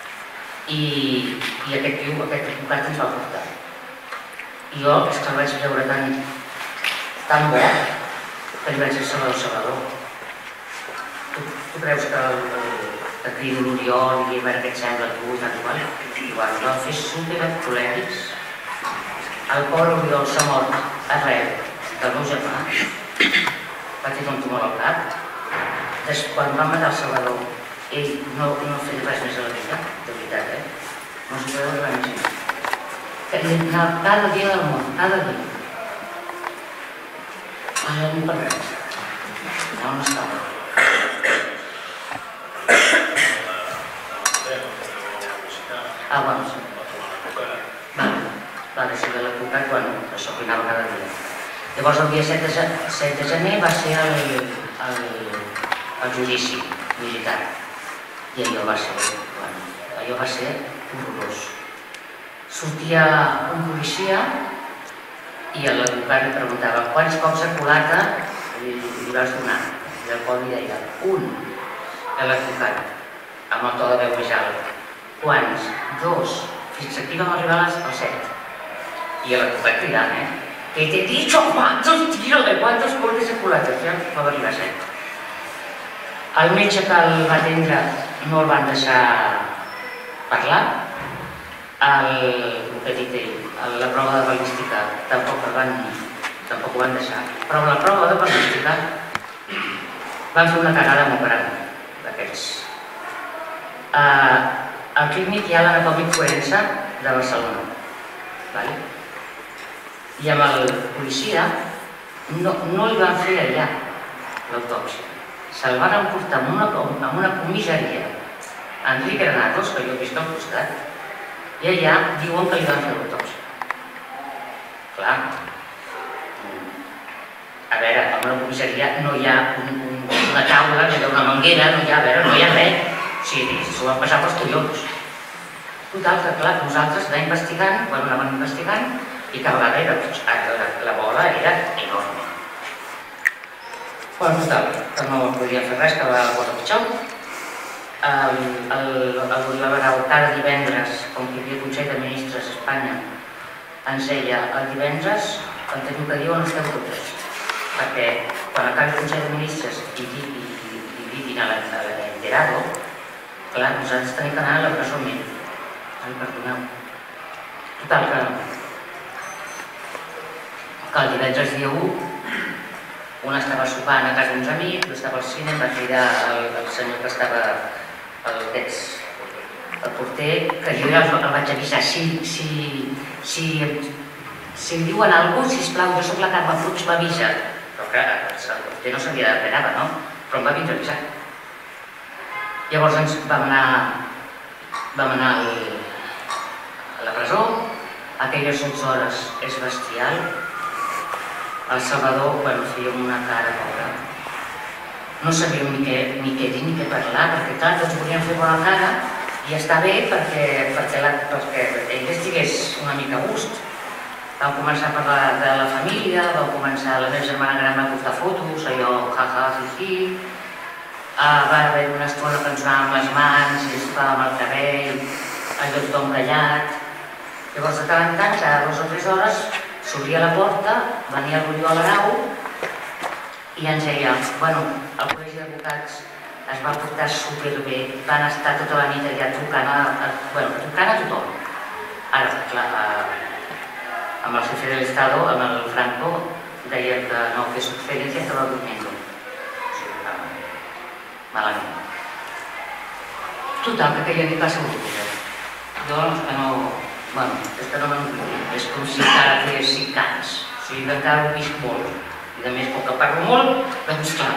i aquest advocat ens va portar. I jo és que el vaig veure tan bo que li vaig dir Salvador. Tu creus que que crido l'Oriol i a veure què et sembla a tu i tal i qual. Igual, ho vam fer supercolèrics. El pobre Oriol s'ha mort arreu del meu germà. Va tenir un tumor al cap. Quan va matar el Salvador, ell no feia res més a la vida, de veritat, no s'ho podeu imaginar. Cada dia del món, cada dia. Ara no per res. On estava? Bueno, sí. Va decidir l'advocat, això que anava cada dia. Llavors el dia 7 de gener va ser el judici militar. I allò va ser horrorós. Sortia un policia i l'advocat li preguntava quants cops de culata li vas donar. I el pobre deia, un. I l'advocat, amb el to de veu més alt. Quants? 2. Fins aquí vam arribar al 7. I l'advocat cridant, que te he dicho cuántos tiros de cuántos golpes de culata. Ja va arribar a 7. El metge que el va atendre no el van deixar parlar. El que dit ell, la prova de balística tampoc ho van deixar. Però la prova de balística van fer una cagada molt gran d'aquests. Al clínic hi ha l'anatòmic forense de Barcelona. I amb el policia no li van fer allà l'autòpsia. Se'l van emportar en una comissaria a Enric Granados, que jo he vist al costat, i allà diuen que li van fer l'autòpsia. Clar, a veure, en una comissaria no hi ha una taula, no hi ha una manguera, no hi ha res. Sí, s'ho van passar pels collons. Total, que clar, nosaltres anàvem investigant i cada vegada la bola era enorme. Total, que no podíem fer res, que va a cosa pitjor. Cada divendres, com que hi havia Consell de Ministres a Espanya, ens deia el divendres, quan teniu que dir on esteu totes. Perquè quan acabi el Consell de Ministres i diguin a l'enterado, clar, nosaltres tenim que anar a la presó més. Perdoneu. Total, que el divendres dia 1, un estava sopant a casa d'uns amics, estava al cine, em va cridar el senyor que estava el porter, que jo ja el vaig avisar, si em diuen alguna cosa, sisplau, jo soc la Carme Puig, m'avisa. Però clar, el porter no sabia de què anava, no? Però em va vindre a avisar. Llavors vam anar a la presó, aquelles 11 hores és bestial. El Salvador, feia una cara pobra. No sabíem ni què dir ni què parlar, perquè clar, tots volíem fer bona cara i està bé perquè ell estigués una mica a gust. Vam començar a parlar de la família, la meva germana gran va portar fotos, allò jaja, fifi. Va haver una estona que ens anàvem les mans i ens tocàvem el cabell, allò tothom callat. Llavors, de tant en tant, cada 2 o 3 hores, s'obria la porta, venia l'Oriol Arau i ens deia, el col·legi d'advocats es va portar superbé, van estar tota la nit allà trucant a tothom. Ara, clar, amb el jefe de l'Estado, amb el Franco, deia que no, que su experiencia estaba durmiendo. Malament. Total, que aquella nit va ser molt difícil. Jo és que no m'entenc. És com si encara fes 5 anys. O sigui, encara ho visc molt. I a més, com que parlo molt, doncs clar.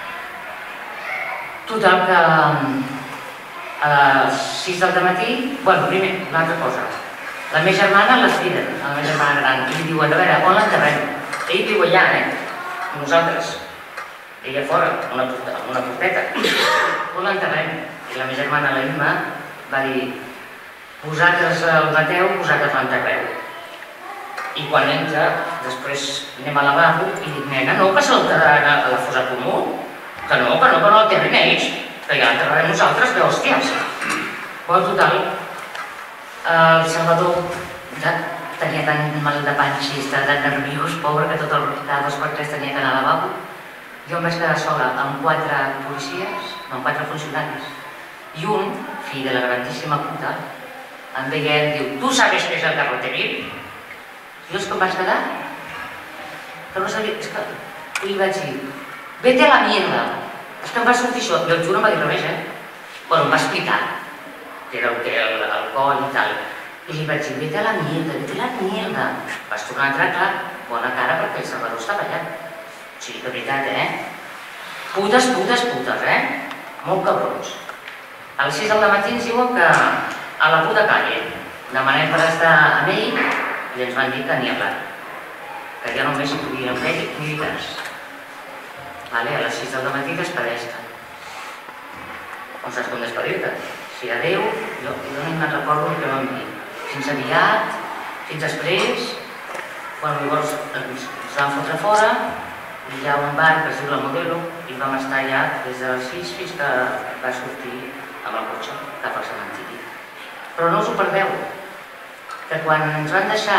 Total, que a les 6 del matí, primer, una altra cosa. La meva germana la criden, la meva germana gran, i li diuen, a veure, on l'enterrem? Ell viu allà, nosaltres. Ella fora, una porteta. On l'enterrem? I la meva germana, la Imma, va dir vosaltres el mateu, vosaltres l'enterreu. I quan entra, després anem al lavabo i dic, nena, no, que se l'enterraran a la fossa comú. Que no l'enterren ells, que ja l'enterrarem nosaltres, que hòsties. Total, el Salvador tenia tant mal de panxa i estava tan nerviós, pobre, que cada 2 per 3 tenia que anar al lavabo. Jo em vaig quedar sola amb 4 policies, amb 4 funcionaris, I un, fill de la grandíssima puta, em deia, diu, tu sabes què és el carroterín? Jo és que em vaig quedar, que no sabia, és que li vaig dir, vete a la mierda, és que em va sortir això, i el Juro em va dir res, Bueno, em va explicar que era el coll i tal, i li vaig dir, vete a la mierda, vas tornar a entrar, clar, bona cara perquè el Salvador estava allà. Sí, de veritat, Putes, molt cabrons. A les 6 del matí ens diuen que a la puta calle demanem per estar amb ell i ens van dir que n'hi ha plat, que ja només hi podien fer militars. A les 6 del matí despedeix-te. On saps com despedir-te? Si adeu, jo no me'n recordo el que vam dir. Fins aviat, fins després, quan llavors ens vam fotre fora, i hi ha un bar que es diu La Modelo i vam estar allà des de les 6 fins que va sortir amb el cotxe cap al cementiri. Però no us ho perdeu, que quan ens van deixar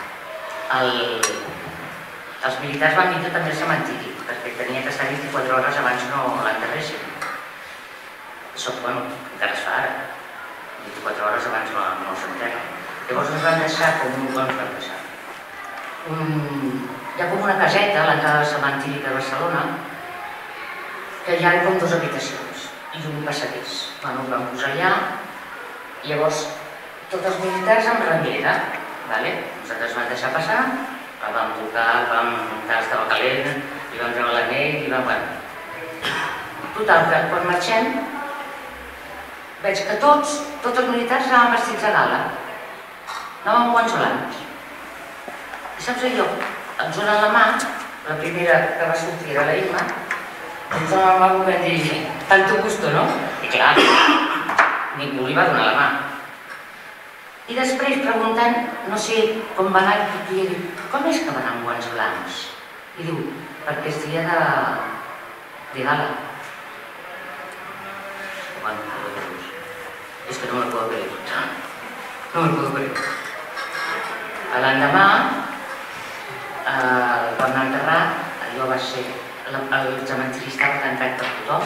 els militars van vindre també al cementiri, perquè tenia que estar 24 hores abans no l'enterressin. Això, bueno, encara es fa ara, 24 hores abans no s'enterra. Llavors ens van deixar hi ha com una caseta a l'entrada del cementiri de Barcelona que hi ha com 2 habitacions i un passadís. Bueno, vam posar allà i llavors tots els militars amb rellera. Nosaltres vam deixar passar, el vam tocar, estava calent, li vam treure l'anell i vam... Total, que quan marxem veig que tots els militars anaven vestits a gala, anaven guanxolans. I saps allò? Ens donen la mà, la primera que va sortir era la Imma, ens donen la mà i vam dir, tanto gusto, no? I clar, ningú li va donar la mà. I després, preguntant, no sé com va anar, i diu, com és que van amb guants blancs? I diu, perquè és dia de gala. Bueno, és que no me lo puedo creer. No me lo puedo creer. L'endemà, quan vam enterrar, allò va ser... El cementiri estava tancat per tothom.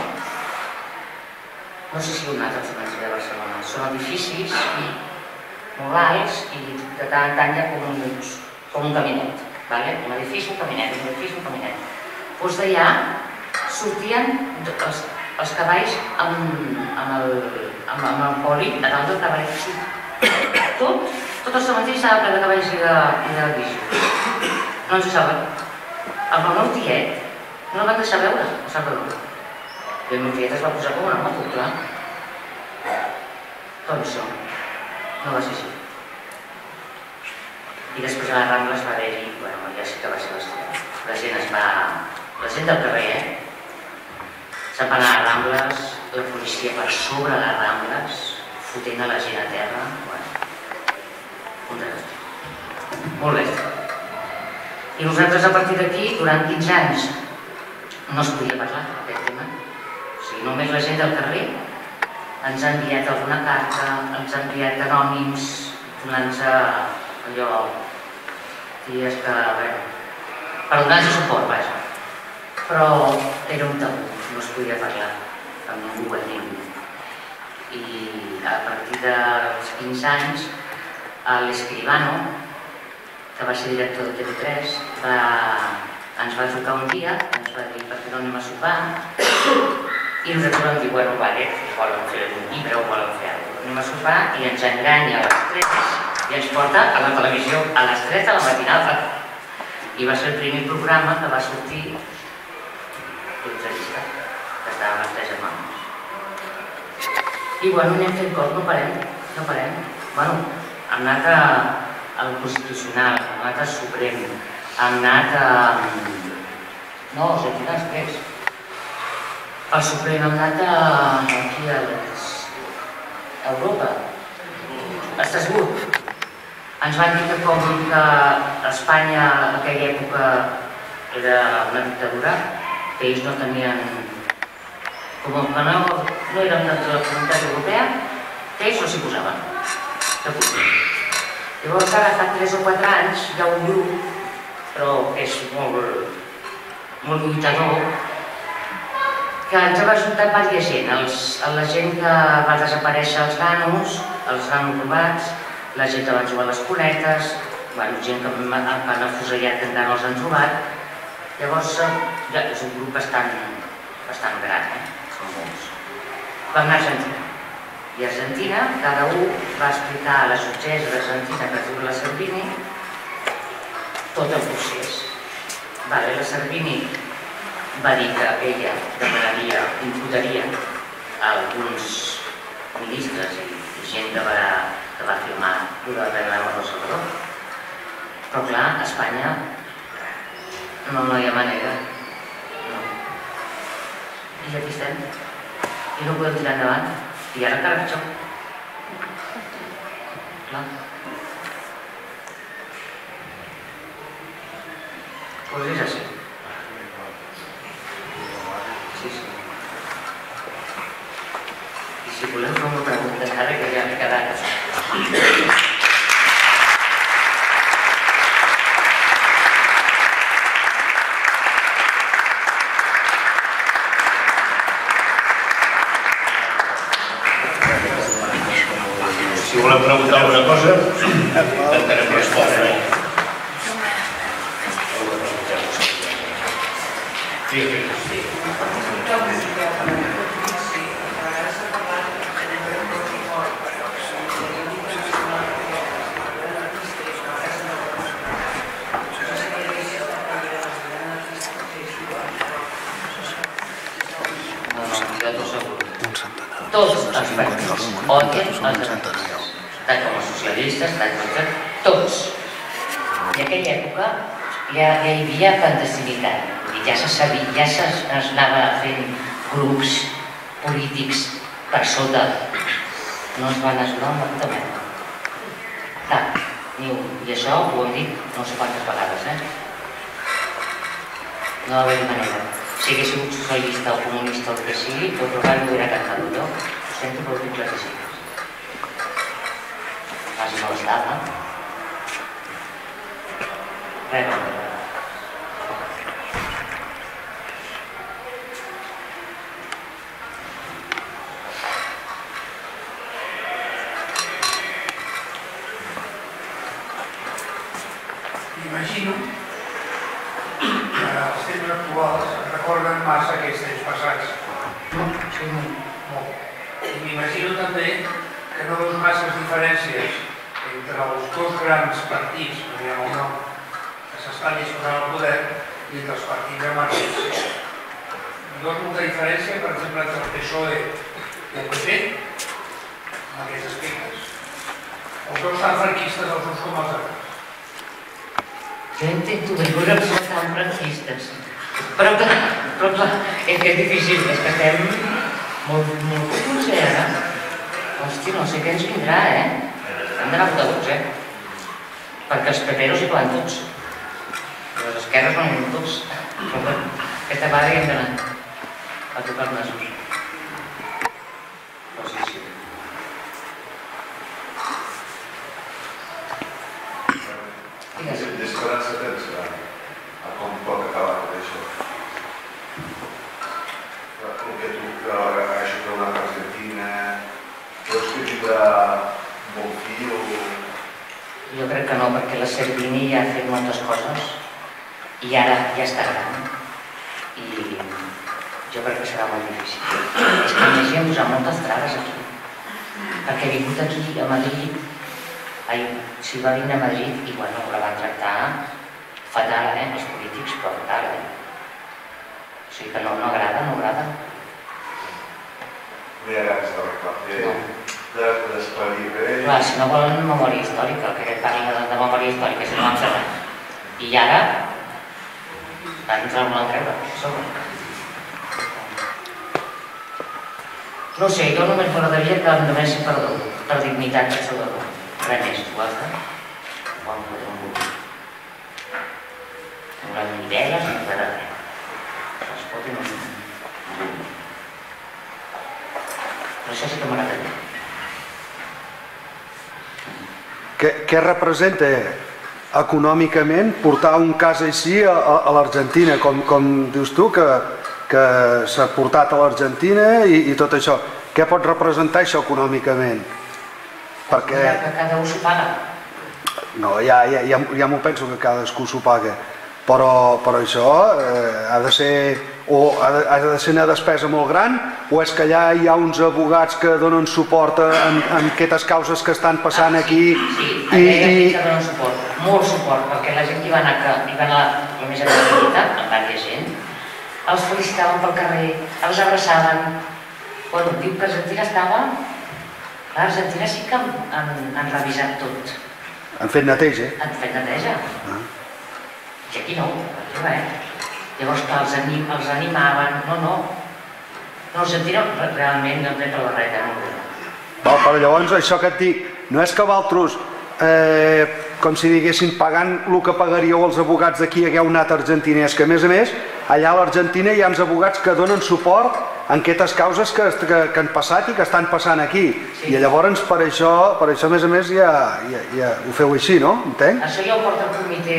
No sé si heu anat al cementiri de Barcelona. Són edificis molt alts i de tant en tant hi ha com un caminet. Un edifici, un caminet, un edifici, un caminet. Doncs d'allà sortien els cavalls amb el poli a dalt del cavall. Tot el cementiri estava ple de cavalls i de guixos. No ens ho saben. El meu tiet no el van deixar veure, a Salvador. I el meu tiet es va posar com una moto, clar. Doncs això, no va ser així. I després a la Rambla es va haver-hi, bueno, ja sí que va ser l'estrella. La gent del carrer, se'n va anar a Rambles, la policia per sobre les Rambles, fotent a la gent a terra, bueno, un desastre. Molt bé. I nosaltres a partir d'aquí, durant 15 anys, no es podia parlar d'aquest tema. O sigui, només la gent del carrer ens ha enviat alguna carta, ens ha enviat anònims, donant-nos allò, dies que, bueno, per donar-nos suport, vaja. Però era un tabú, no es podia parlar amb ningú, amb ningú. I a partir dels 15 anys, l'Escribano, que va ser director de TV3, ens va trucar un dia, ens va dir per què no anem a sopar, i nosaltres vam dir, bueno, vale, volen fer un llibre o volen fer alguna cosa. Anem a sopar i ens enganya a les 3 i ens porta a la televisió a les 3 de la matinada. I va ser el primer programa que va sortir l'entrevista, que estàvem les 3 germanes. I bueno, anem fent cos, no parem. Bueno, hem anat al Constitucional, hem anat al Suprem, hem anat a... No, els hem anat després. Al Suprem hem anat aquí a Europa, a Estrasburg. Ens van dir que com que Espanya en aquella època era una dictadura, que ells no tenien... Com que no eren de la Comunitat Europea, que ells no s'hi posaven. Llavors ara fa 3 o 4 anys hi ha un grup, però que és molt lluitador, que ens va ajuntar diversa gent, la gent que va desaparèixer els nanos robats, la gent que van jugar a les cunetes, gent que van afusellat que encara no els han trobat. Llavors és un grup bastant gran, són molts. Vam anar a Argentina. I a Argentina cada un va explicar a la jutgessa d'Argentina, que es diu la Servini, tot el procés. La Servini va dir que ella demanaria, imputaria a alguns ministres i gent que va firmar el Regnat del Salvador. Però clar, a Espanya no hi ha manera. I aquí estem. I no podem tirar endavant. I ara encara pitjor. Clar. Doncs és així. Sí. I si volem fer una pregunta ara, que ja m'he quedat. Si volem preguntar alguna cosa, intentarem respondre. Tots els partits odien els anarquistes, tant com els socialistes, tant com tots. I en aquella època ja hi havia clandestinitat, ja se sabia, ja s'anava fent grups polítics per sota. No ens van ajudar una puta merda. Cap, ni un. I això ho hem dit no sé quantes vegades, No va haver manera. Si hagués sigut socialista o comunista o el que sigui, tot el que m'hubiera cantat jo. Ho sento, però ho tinc claríssimes. Quasi no estava. Res, no. Imagino que els temps actuals recorden massa aquells temps passats. Sí, Molt. I m'imagino també que no veus masses diferències entre els dos grans partits, no diguem el nom, que s'estan disposant al poder, i entre els partits emergents. Veus molta diferència, per exemple, entre el PSOE i el PP, en aquests aspectes. Els dos tan franquistes, els uns com els altres. Jo intento veure que són tan franquistes. Però clar, és que és difícil, és que estem molt comuns, ara. Hòstia, no sé què ens vindrà, Hem d'anar fotuts, Perquè els peperos hi van tots. Les esquerres no hi van tots. Però bueno, aquesta vegada hi hem d'anar a tocar els nassos. Però sí. L'esperança tens a com pot acabar tot això? El que tu has tornat a Argentina, creus que tindrà bon fi o...? Jo crec que no, perquè la Servini ja ha fet moltes coses i ara ja està gran. I jo crec que serà molt difícil. És que a més hi hem posat moltes traves aquí. Perquè he vingut aquí a Madrid, si va vindre a Madrid i bueno, la van tractar fatal, els polítics, però fatal, O sigui que no agrada, no agrada. No hi ha ganes d'esclarir bé. Clar, si no volen memòria històrica, que parlen de memòria històrica, si no van fer res. I ara ens el volen treure, a sobre. No sé, jo només m'agradaria que em donessin perdó, per dignitat del Salvador. Res més, tu has de... Ho han fet un grup. No volem ni veles ni de res. Es pot i no... Però això sí que m'agradaria. Què representa econòmicament portar un cas així a l'Argentina? Com dius tu, que que s'ha portat a l'Argentina i tot això. Què pot representar això econòmicament? Perquè... Que cada un s'ho paga. No, ja m'ho penso que cadascú s'ho paga, però això ha de ser una despesa molt gran, o és que allà hi ha uns advocats que donen suport en aquestes causes que estan passant aquí? Sí, allà hi ha gent que donen suport, molt suport, perquè la gent que hi va anar la més acreditat, amb diversa gent, els felicitaven pel carrer, els abraçaven. Bueno, diu que Argentina estava... L'Argentina sí que han revisat tot. Han fet neteja? Han fet neteja. I aquí no, aquí res. Llavors que els animaven, no, Argentina realment no té la barreta, no. Però llavors això que et dic, no és que vosaltres, com si diguessin, pagant el que pagaríeu els advocats d'aquí hagueu anat a Argentina, és que a més, allà a l'Argentina hi ha uns advocats que donen suport en aquestes causes que han passat i que estan passant aquí. I llavors per això a més, ja ho feu així, no? Entenc? Això ja ho porta el comitè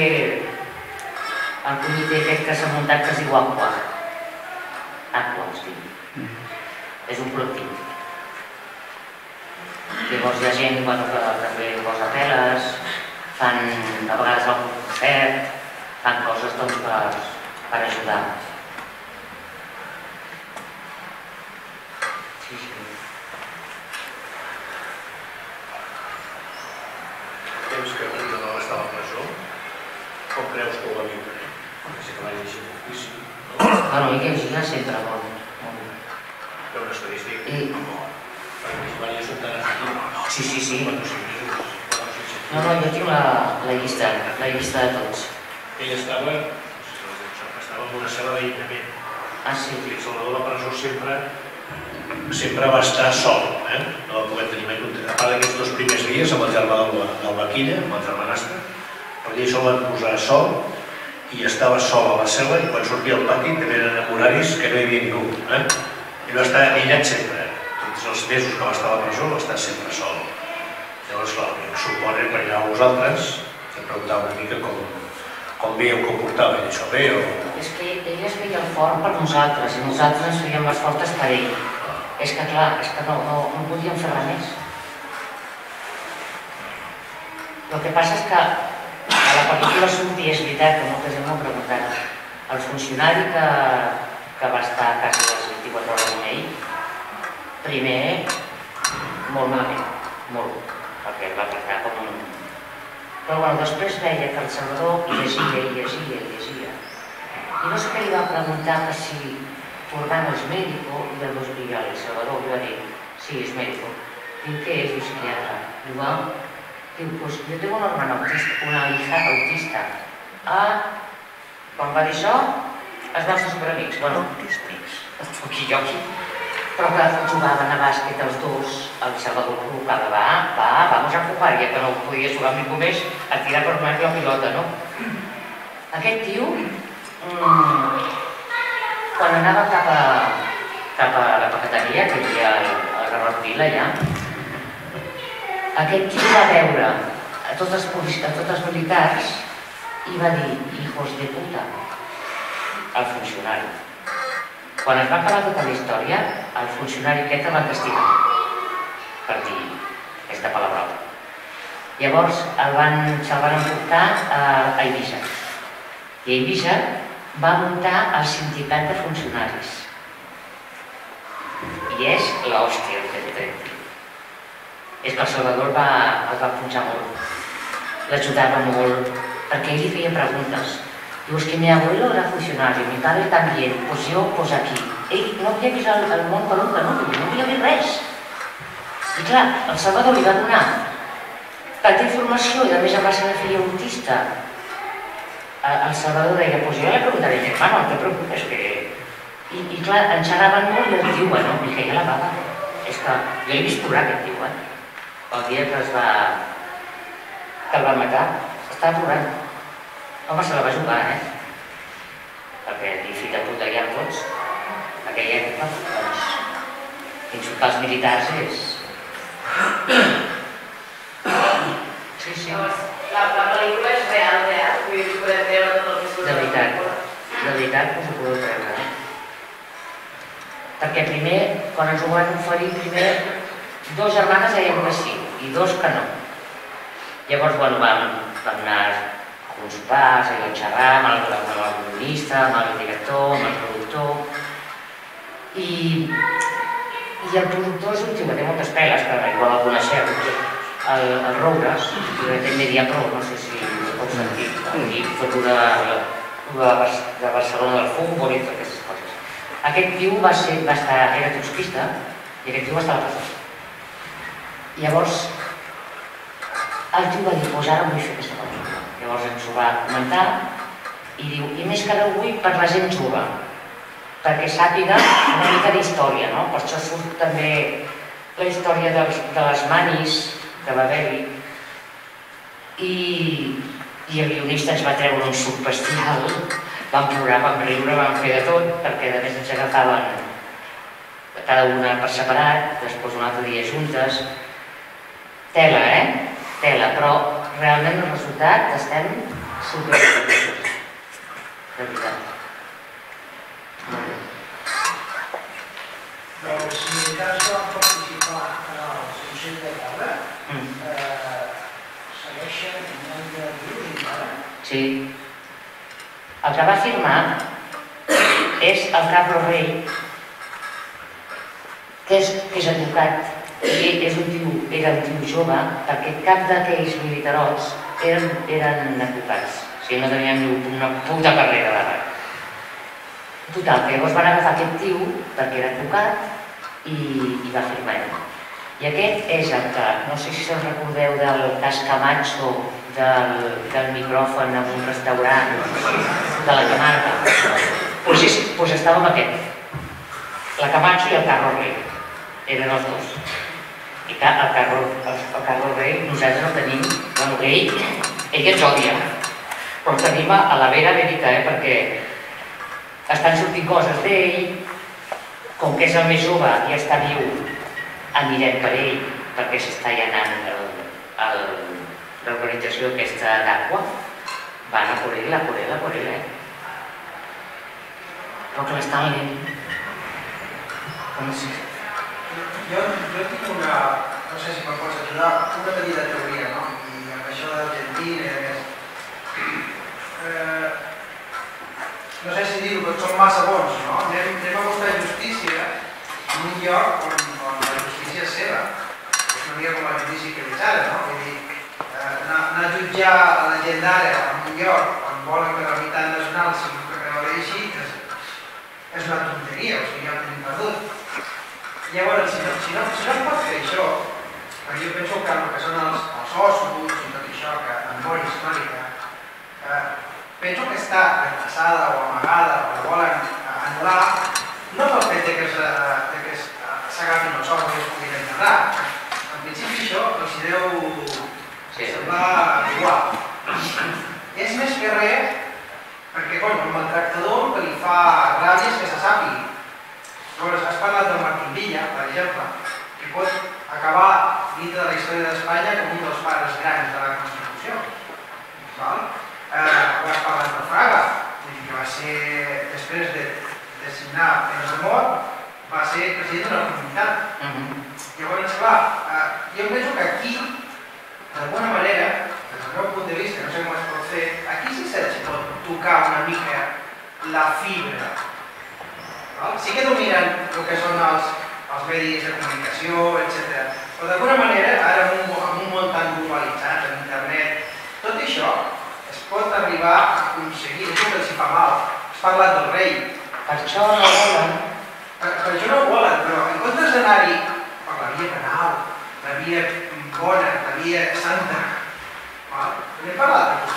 aquest que s'ha muntat, que es diu Aqua. Aqua, es diu. És un col·lectiu. Llavors hi ha gent que també posa peles, fan a vegades algun concert, fan coses per ajudar. Sí. El temps que Pujol estava a la presó, com creus que ho va viure? Perquè sé que va llegir un judici, no? Bueno, i que llegia sempre molt. Té una estadística perquè si va llegir un tant aquí. Sí. 4 o 5 mesos. No, jo tinc la llista de tots. Ell estava en una cel·la d'aïllament. Sí. I Salvador a la presó sempre va estar sol, no va poder tenir mai contacte. A part d'aquests 2 primers dies amb el germà del Baquilla, amb el germanastre, perquè ells se'l van posar sol i estava sol a la cel·la, i quan sortia al pati també eren horaris que no hi havia ningú. I va estar aïllat sempre. Tots els mesos que va estar a la presó va estar sempre sol. Llavors, clar, el suport era per allà a vosaltres, que em preguntava una mica com veieu que ho portava ell, això bé o... És que ell es feia fort per nosaltres i nosaltres ens fèiem les fortes per ell. És que clar, no podíem fer res més. El que passa és que a la pel·lícula surt, i és veritat que molta gent m'ho ha preguntat, el funcionari que va estar quasi les 24 hores amb ell, primer, molt malament, molt, perquè el va tractar com un... Però bueno, després veia que el Salvador llegia. I no sé què li va preguntar, que si tu hermano es médico, y el Salvador li va dir, sí, es médico. Diu, ¿qué es? Diu, psiquiatra. Diu, diu, pues yo tengo un hermano autista, una hija autista. Quan va dir això, es van fer superamics. Bueno, poquilloqui. Però que jugaven a bàsquet els dos, el Salvador provocava, vamos a jugar, ja que no podia jugar amb ningú més, a tirar per mar la pilota, no? Aquest tio, quan anava cap a la paqueteria, que hi havia el Robert Vila allà, aquest tio va veure a tots els militars i va dir, hijos de puta, al funcionari. Quan es va acabar tota la història, el funcionari aquest el van castigar per dir aquesta palabrota. Llavors se'l van emportar a Eivissa. I a Eivissa va muntar el sindicat de funcionaris. I és l'hòstia el que té. És que el Salvador el va punxar molt, l'ajudava molt, perquè ell li feia preguntes. Diu, es que mi abuelo era funcionario, mi padre también, pues yo, pues aquí. Ell no havia vist el món per un canó, no havia vist res. I clar, el Salvador li va donar tanta informació i a més va ser una filla autista. El Salvador deia, pues jo le preguntaré a mi hermano, no te preocupes que... I clar, en xerraven molt i el tio, bueno, li caia la baba. És que jo l'he vist plorar aquest tio, el dia que el va matar, estava plorant. Home, se la va jugar, perquè dir fill de puta ja tots, aquella època, doncs, insultar els militars és... Sí. La pel·lícula és real, vull dir, podem veure tot el que surt. De veritat, que us ho podeu treure, perquè primer, quan ens ho van oferir, primer 2 germanes deien que sí i 2 que no. Llavors, bueno, vam anar a uns bars, a xerrar amb el guionista, amb el director, amb el productor, i el productor és un tio que té moltes peles, que igual el coneixeu, el Roures, que té Mediapro, no sé si ho heu sentit, aquí foto de Barcelona del futbol i totes aquestes coses. Aquest tio era trotskista i aquest tio va estar a la presó. Llavors, el tio va dir, doncs ara vull fer aquesta cosa. Llavors ens ho va comentar i diu, i més que ara ho vull per la gent jove, perquè sàpiga una mica d'història, no? Per això surt també la història de les manis que va haver-hi i el guionista ens va treure un suc bestial, vam plorar, vam riure, vam fer de tot, perquè a més ens agafaven cada una per separat, després un altre dia juntes. Tela, Tela, però realment el resultat estem superorgullosos, de veritat. Els militars que van participar en el Consell de Guerra segueixen un any de vius encara? Sí. El que va firmar és el Carlos Rey, que és advocat, i era un tio jove, perquè cap d'aquells militarots eren advocats, o sigui, no tenien una puta carrera de res. Total, que llavors van agafar aquest tio perquè era advocat i va firmar ell. I aquest és el que, no sé si us recordeu del cas Camacho, del micròfon en un restaurant de la Camarga. Doncs estava amb aquest, la Camacho i el Carlos Rey, eren els dos. I clar, el Carlos Rey nosaltres el tenim, bueno, ell ens odia, però el tenim a la vera verita, perquè estan sortint coses d'ell, com que és el més jove i està viu, anirem per ell, perquè s'està allanant l'organització aquesta d'Aqua, van a por ell, però que l'estan lent. Jo tinc una, no sé si me'n pots ajudar, una petita teoria, no? I amb això d'Argentina i d'aquest... No sé si dir-ho, però són massa bons, no? Anem a buscar justícia en un lloc on la justícia és seva. És una mica com la justícia civilitzada, no? Vull dir, anar a jutjar a la gent d'ara en un lloc on volen que la unitat nacional sigui que no deixi és una tonteria, o sigui, ja ho tenim perdut. Llavors, si no es pot fer això, perquè jo penso que el que són els ossos i tot això, que en memòria històrica, penso que està retrasada o amagada o que volen anul·lar, no pel fet que s'agafin els ossos i es puguin enterrar. En principi això els deu semblar igual. És més que res perquè el maltractador el que li fa ràbia és que se sàpigui. Llavors, has parlat del Martín Villa, per exemple, que pot acabar dintre de la història d'Espanya com un dels pares grans de la Constitució. Has parlat de Fraga, que va ser, després de signar penes de mort, va ser president de la comunitat. Llavors, clar, jo penso que aquí, d'alguna manera, des del meu punt de vista, no sé com es pot fer, aquí sí es pot tocar una mica la fibra. Sí que dominen el que són els medis de comunicació, etc. Però d'alguna manera, ara amb un món tan globalitzat, amb internet, tot això es pot arribar a aconseguir, és el que els fa mal. Has parlat del rei. Per això no volen. Per això no volen, però en comptes d'anar-hi per la via penal, la via bona, la via santa, n'hem parlat de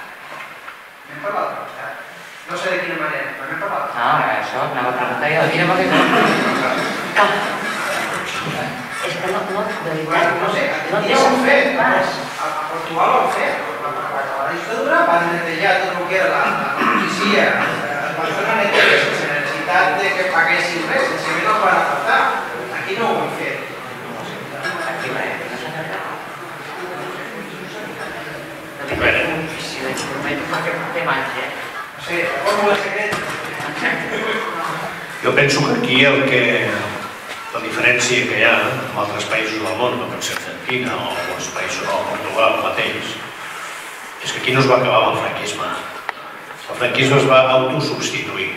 costat. No sé de quina manera, però n'hem parlat. Això anava a preguntar jo, de quina manera? És que no, de veritat, no sé, no té sentit pas. A Portugal ho han fet. La dictadura van netejar tot el que era la policia, es van fer una neteja sense necessitat que paguessin res, senzillament els van apartar. Aquí no ho han fet. Aquí va, no s'ha acabat. De veritat, si vaig prometo perquè té màgia. No sé, la fórmula secreta. Jo penso que aquí aquí la diferència que hi ha amb altres països del món, com pot ser Argentina o els països del Portugal mateix, és que aquí no es va acabar amb el franquisme. El franquisme es va autosubstituir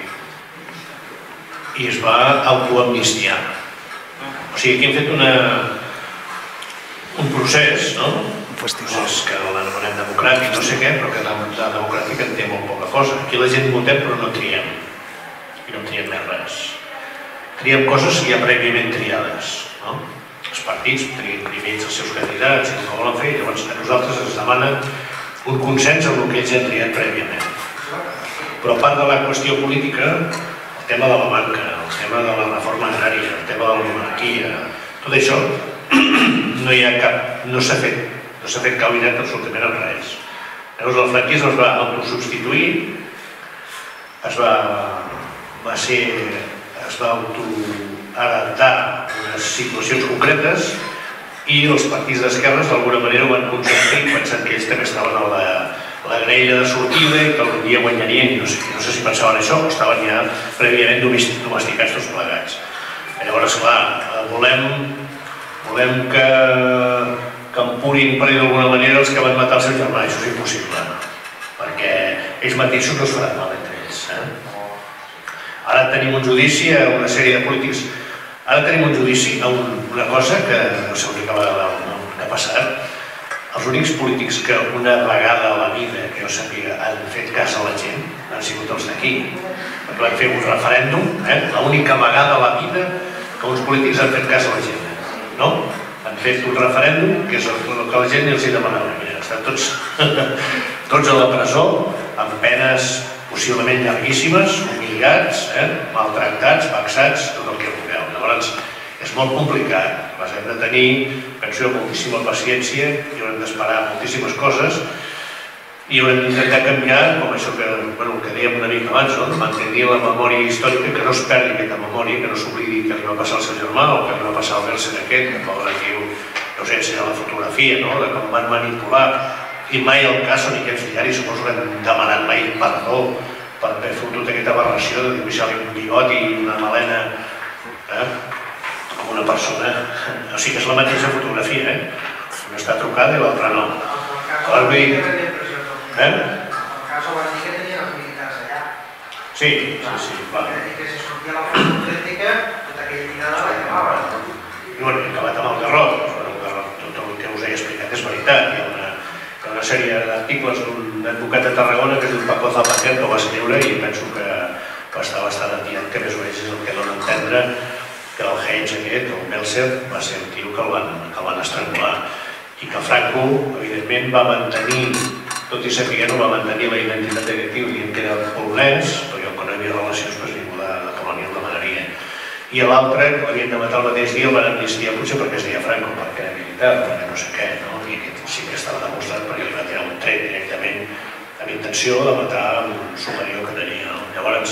i es va autoamnistiar. O sigui, aquí hem fet un procés, no? Un procés que l'anomenem democràtic, no sé què, però que de democràtic en té molt poca cosa. Aquí la gent votem però no triem. I no triem més res. Triem coses ja prèviament triades, no? Els partits trien primer els seus candidats i el que volen fer, i llavors a nosaltres ens demana un consens amb el que ells han triat prèviament. Però a part de la qüestió política, el tema de la banca, el tema de la reforma agrària, el tema de la monarquia, tot això no hi ha cap, no s'ha fet cabinet absolutament amb res. Llavors el franquisme es va autosubstituir, es va autoadaptar a unes situacions concretes i els partits d'esquerres d'alguna manera ho van consentir pensant que ells també estaven a la graella de sortida i que algun dia guanyarien, no sé si pensaven això o estaven ja prèviament domesticats tots plegats. Llavors, clar, volem que empurin per dir d'alguna manera els que van matar el seu germà, això és impossible, perquè ells mateixos no es faran mal entre ells. Ara tenim un judici a una sèrie de polítics, ara tenim un judici a una cosa que no sé l'única vegada que ha passat. Els únics polítics que una vegada a la vida, que jo sàpiga, han fet cas a la gent han sigut els d'aquí, perquè van fer un referèndum, l'única vegada a la vida que uns polítics han fet cas a la gent, no? Han fet un referèndum, que és el que la gent els hi demanava. Estan tots a la presó, amb penes possiblement llarguíssimes, humiliats, maltractats, vexats, tot el que vulgueu. Llavors, és molt complicat. Hem de tenir, penso jo, moltíssima paciència i haurem d'esperar moltíssimes coses i haurem d'intentar canviar, com això que dèiem una mica abans, mantenir la memòria històrica, que no es perdi aquesta memòria, que no s'oblidi que li va passar al seu germà o que li va passar al Belsen aquest, que pobre tio, no sé, ensenyar la fotografia, de com van manipular, i mai el cas on aquests diaris suposo que han demanat mai perdó per haver fotut aquesta aberració de dibuixar-li un bigot i una melena amb una persona. O sigui que és la mateixa fotografia, una està trucada i l'altra no. El cas ho van dir que tenien els militars allà. Sí, clar. I que si sortia la foto autèntica, tota aquella tirada la llevava. I bueno, he acabat amb el Garrot. Tot el que us he explicat és veritat. Hi ha una sèrie d'articles d'un advocat de Tarragona que es diu Paco Zapater, que ho va escriure i penso que va estar bastant atirat, que més o menys és el que dona a entendre que el Heinz aquest, el Meltzer, va ser un tio que el van estrangular i que Franco, evidentment, va mantenir, tot i saber no va mantenir la identitat d'aquest tio, dient que era polonès, perquè quan hi havia relacions ningú de Polònia el demanaria. I l'altre, que l'havien de matar el mateix dia, el van amnistiar potser perquè es deia Franco, perquè era militar, perquè no sé què, no? I aquest sí que estava demostrat perquè li va tirar un tret directament amb intenció de matar un superior que tenia. Llavors,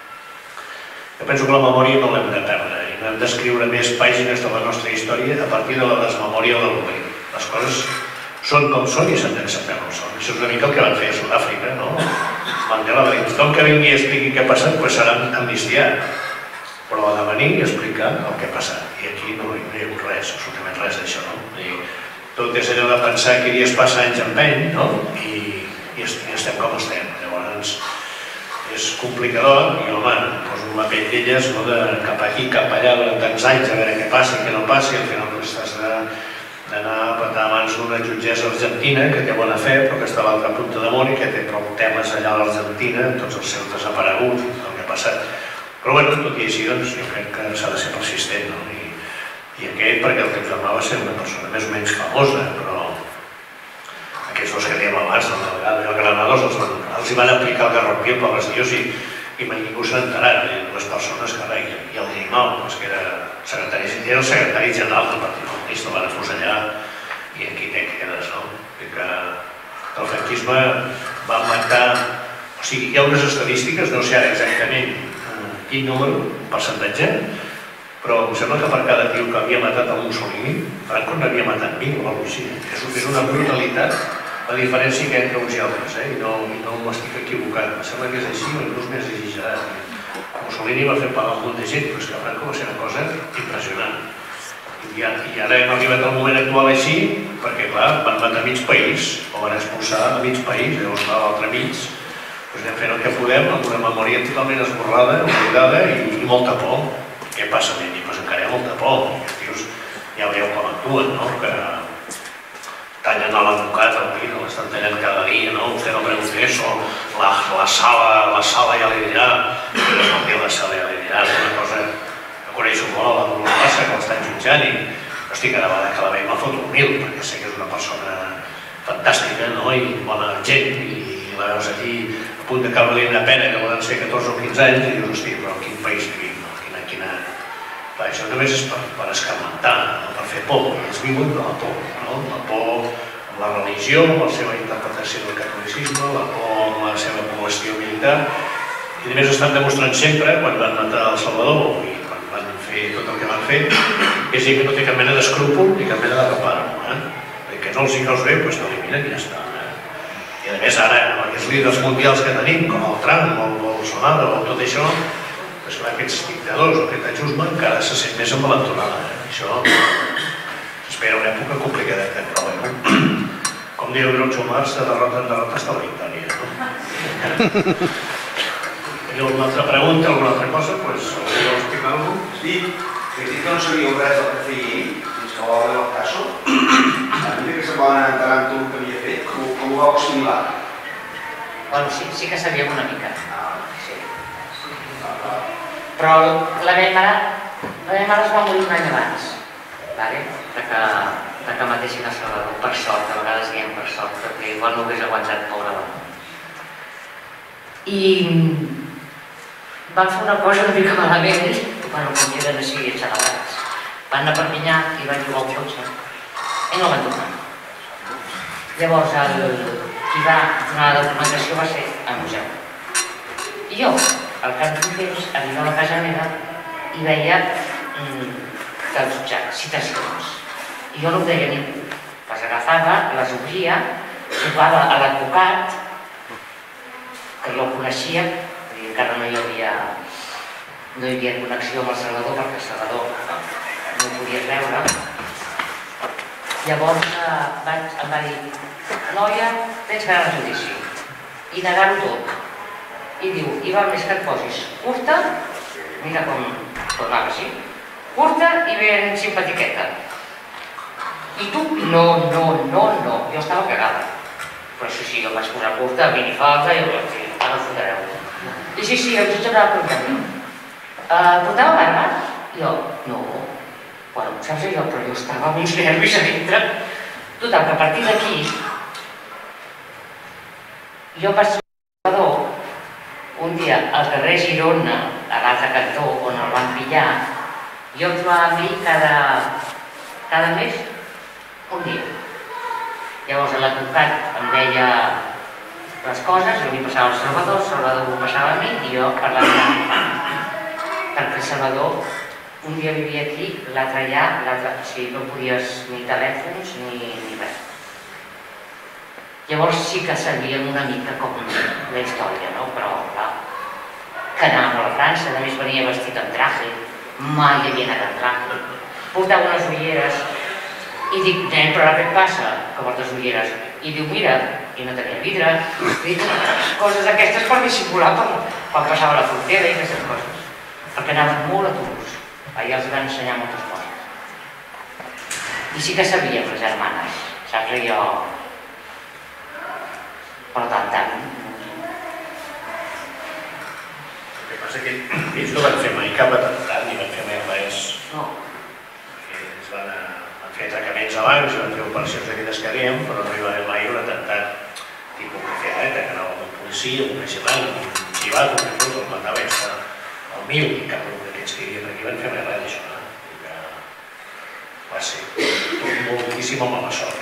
jo penso que la memòria no l'hem de perdre i no hem d'escriure més pàgines de la nostra història a partir de la desmemòria de l'oblit. Les coses són com són i s'han d'acceptar com són. Això és una mica el que van fer a Sud-àfrica, no? Mandela va dir, tothom que vingui i expliqui què ha passat, doncs serà amnistiat. Però ha de venir i explicar el que ha passat. I aquí no hi ha hagut res, absolutament res d'això, no? Tot és allò de pensar que dies passa anys empeny, no? I estem com estem. Llavors, és complicador i, home, poso la pell d'elles, cap aquí, cap allà, durant tants anys, a veure què passa i què no passa, i al final has d'anar a petar mans d'una jutgessa argentina que té bona fe, però que està a l'altra punta de món i que té prou temes allà a l'Argentina, tots els seus desapareguts, el que ha passat. Però bé, tot i així, doncs, jo crec que s'ha de ser persistent, no? I aquest, perquè el temps va ser una persona més o menys famosa, però aquests dos que dèiem abans, el delegado i el Granados, els hi van aplicar el garrompí, pobres tios, i mai ningú s'ha enterat, dues persones que res, i el Gimau, que era el secretari general del Partit Comunista, el van afusellar, i aquí te quedes, no? Que el franquisme va matar... O sigui, hi ha unes estadístiques, no sé ara exactament quin número, percentatge, però em sembla que per cada tio que havia matat a Mussolini, Franco n'havia matat 1000 o alguna cosa així. És una brutalitat la diferència que entre uns i altres, i no m'estic equivocant. Em sembla que és així, o inclús més exagerat. Mussolini va fer pagar un munt de gent, però és que Franco va ser una cosa impressionant. I ara hem arribat al moment actual així, perquè clar, van matar mig país, o van expulsar a mig país, llavors a l'altre mig, doncs anem fent el que podem, amb una memòria totalment esborrada, oblidada i molta por. Què passa, Lenin? Doncs encara hi ha molta por. I els tios ja veieu com actuen, no? Que tallen a l'advocat, l'estan tallant cada dia, no? Usted no pregunte eso, la sala ja li dirà, però no té la sala ja li dirà, és una cosa que coneixo molt, la Dolors Bassa, que l'estan jutjant i, hosti, cada vegada que la veig me'l foto humil, perquè sé que és una persona fantàstica, no? I bona gent, i la veus aquí a punt de caure-li una pena, que poden ser 14 o 15 anys, i dius, hosti, però en quin país vivim, no? Clar, això només és per escarmentar, no per fer por. Ells viuen de la por, no? La por amb la religió, amb la seva interpretació del catolicisme, la por amb la seva qüestió militar. I a més estan demostrant sempre, quan van matar el Salvador i quan van fer tot el que van fer, és dir que no té cap mena d'escrúpol ni cap mena de reparo. Que no els hi caus bé, doncs t'eliminen i ja està. I a més ara, amb aquests líders mundials que tenim, com el Trump o el Bolsonaro o tot això, aquests dictadors o aquest ajusme encara se sent més envalentonada. Això s'espera una època complicada, però com diu Groucho Marx, de derrota en derrota està la victòria. Teniu alguna altra pregunta, alguna altra cosa? Doncs voleu explicar alguna cosa? Sí, que dic que no sabíeu res del que feia ell, fins que va veure el caso. A mi que se'n va anar enterant tot el que havia fet, com ho vau assimilar? Bueno, sí que sabíem una mica. Però la meva mare es va morir un any abans, de que matessin a Salvador, per sort, a vegades diem per sort, perquè igual no hagués aguantat pobre dona. I van fer una cosa una mica malament, bueno, com eren així xalabats. Van anar a Perpinyà i van llogar un cotxe i no van tornar. Llavors, qui va donar la documentació va ser el museu. I jo, al cap d'un temps, arribava a la casa meva i veia que els jutjats, citacions. I jo no ho deia a ningú. Les agafava, les obria, trucava a l'advocat, que jo el coneixia, encara no hi havia connexió amb el Salvador, perquè el Salvador no ho podies veure. Llavors em va dir, noia, tens que anar al judici. I negar-ho tot. I diu, i val més que et posis curta, mira com anava així, curta i ben simpatiqueta. I tu, no, jo estava cagada. Però sí, jo vaig posar curta, minifalda i ara fotreu. I sí, el jutge anava preguntant-me, portava barba? Jo, no. Bueno, saps allò, però jo estava amb uns nervis a dintre. Total, que a partir d'aquí, jo vaig ser Salvador, un dia al carrer Girona, a l'altre cantó, on el van pillar, jo em trobava amb ell cada mes un dia. Llavors l'advocat em deia les coses, jo li passava al Salvador, el Salvador m'ho passava a mi i jo parlava amb ell. Perquè el Salvador un dia vivia aquí, l'altre allà, o sigui, no podies ni telèfons ni res. Llavors sí que sabíem una mica com la història, no? Però clar, que anava molt a França, a més venia vestit amb traje, mai havia anat amb traje. Portava unes ulleres i dic, nen, però ara què et passa que portes ulleres? I diu, mira, i no tenia vidre, coses aquestes per dissimular quan passava la frontera i aquestes coses. Perquè anaven molt a Toulouse, allà els van ensenyar moltes coses. I sí que sabíem les germanes, saps allò? Per tant. El que passa que ells no van fer mai cap atemptat, ni van fer mai res. No. Ells van fer atracaments abans, van fer operacions d'aquestes que dèiem, però no hi va haver mai un atemptat tipus que feia que anava amb un policia, un vigilant, un xivat, un reclut, el matava al mil, i cap d'aquests que hi havia aquí van fer mai res d'això. Va ser tot moltíssima mala sort,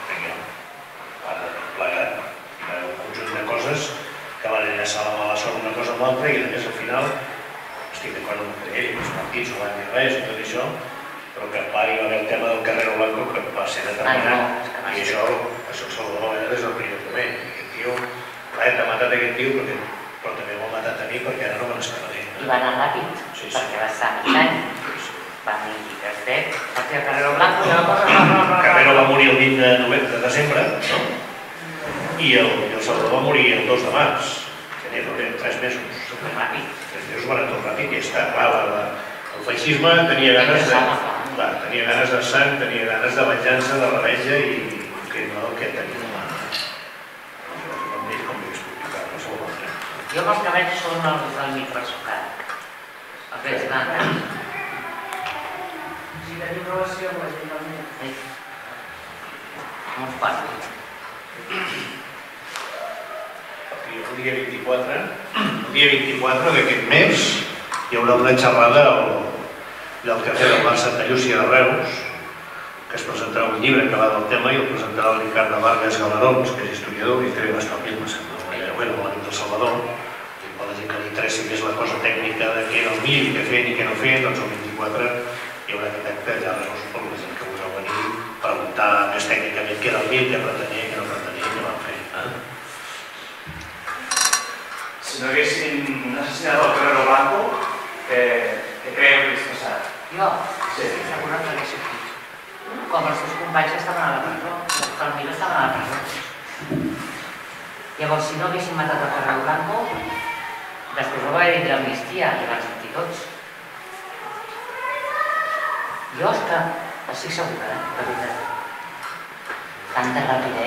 plegat. Un conjunt de coses que van enllaçar la mala sort una cosa amb l'altra i a més al final estic d'acord amb que ell, els partits no van dir res i tot això, però que a part hi va haver el tema del Carrero Blanco que va ser determinant i això el Salvador va veure des del primer moment. Aquest tio, l'ETA ha matat aquest tio però també m'ha matat a mi perquè ara no me n'escapa d'ell. I va anar ràpid, perquè va estar mig any. Va dir que es dec, perquè Carrero Blanco i la cosa... Carrero va morir el 20 de desembre i el Salvador va morir el 2 de març. Tenia 3 mesos. Superràpid. 3 mesos van tot ràpid i està clar. El feixisme tenia ganes de sang, tenia ganes de venjança, de revenja i que no el que tenia la mà. Com li explicar, no sé com. Jo els que veig són els del microsocat. Els veig anar. Si tenim relació amb la gent del mig. No us parlo. El dia 24 d'aquest mes hi haurà una xerrada al Cafè del Mar Santa Llúcia de Reus, que es presentarà un llibre que va del tema i el presentarà el Ricardo Vargas Galarons, que és historiador i també va estar al film, l'amic del Salvador. Per la gent que li interessi més la cosa tècnica de què era el MIL, què fer i què no fer, doncs el 24 hi haurà aquest acte allà a Reus per la gent que vulgueu venir a preguntar més tècnicament què era el MIL, què pretenia, què no pretenia, què van fer. Si no haguessin assassinat el Carrero Blanco, què creieu que hagués passat? Jo? Sí. Segur que hagués sortit. Com els seus companys estaven a la presó, el Mil estaven a la presó. Llavors, si no haguessin matat el Carrero Blanco, després ho va haver l'amnistia i van sortir tots. Jo és que estic segura, de veritat. Tanta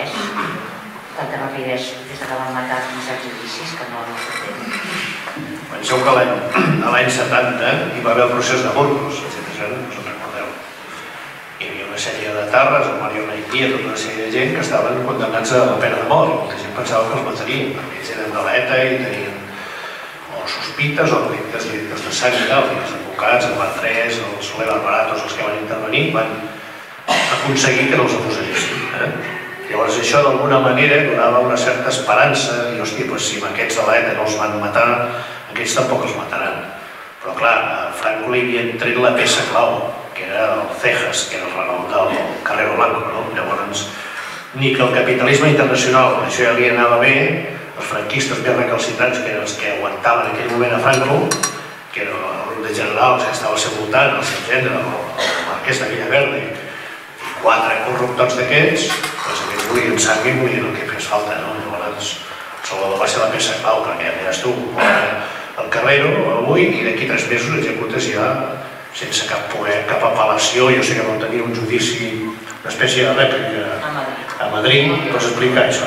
rapidesa des que van matar els certs judicis que no s'entén. Penseu que l'any 70 hi va haver el procés de Burgos, el 77, no se'n recordeu. Hi havia una sèrie de tarres, el Mario Naitía, tota una sèrie de gent que estaven condemnats a la pena de mort. Molta gent pensava que els matarien, perquè ells eren de l'ETA i tenien o sospites o delictes de sang i tal. I els advocats, el Martrés, el Soler Barbaratos, els que van intervenir, van aconseguir que no els afusellissin. Llavors això d'alguna manera donava una certa esperança i, hòstia, si amb aquests de l'ETA no els van matar, aquests tampoc els mataran. Però clar, a Franco li havien tret la peça clau, que era el Cejas, que era el renom del Carrero Blanco. Llavors, ni que el capitalisme internacional, això ja li anava bé, els franquistes més recalcitrants, que eren els que aguantaven en aquell moment a Franco, que era el grup de generals que estava al seu voltant, el Sargent, el marquès de Villaverde, i 4 corruptors d'aquests, doncs aquests volien sang i volien el que fes falta. Llavors, Salvador va ser la peça clau, perquè ja mires tu, el Carrero avui i d'aquí 3 mesos executes ja sense cap poder, cap apel·lació. Jo sé que vau tenir un judici, una espècie de rèplica a Madrid. Pots explicar això?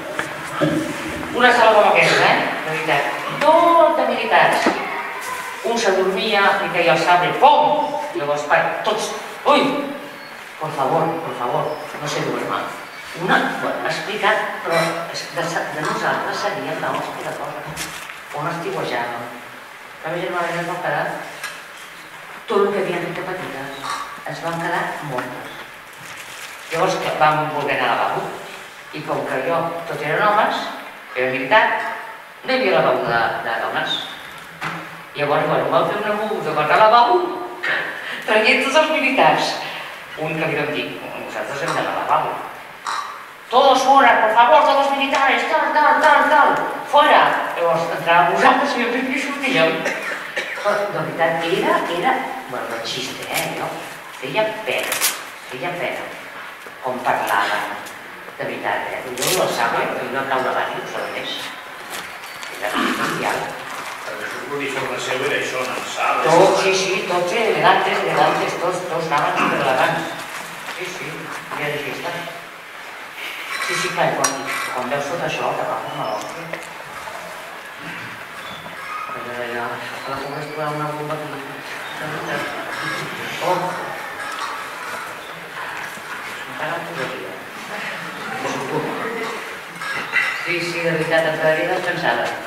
Una sala com aquesta, de veritat. Tot de militars. Un s'adormia i caia el sable, pum! Llavors, tots, ui! Por favor, no se duerma. Una, ha explicat, però de nosaltres seria l'hòstia de cosa. On estiuejàvem. La meva germana es va quedar, tot el que havien fet de petites, es van quedar mortes. Llavors vam voler anar a lavabo, i com que jo, tots eren homes, era militar, no hi havia lavabo de dones. Llavors, vam fer una moguda per anar a lavabo, traient tots els militars. Un que li vam dir, nosaltres hem d'anar a lavabo. Todos fuera, por favor, todos los militares, tal, fuera. Llavors entràvem vosaltres i el primer sortíem. De veritat, era, bueno, no xiste, jo. Feia pena. Com parlaven, de veritat, Jo el sable, que hi va caure diversos, a més. Era especial. L'uniforme seu era això, anar-se. Tots, sí, tots elegantes, tots anaven superelegants. Sí, ja de festa. Sí, clar, quan veus tot això, t'agafes una l'hòstia. Allà, això que la pogués trobar una bomba aquí. Oh! Encara em posaria. Sí, de veritat, em quedaria descansada.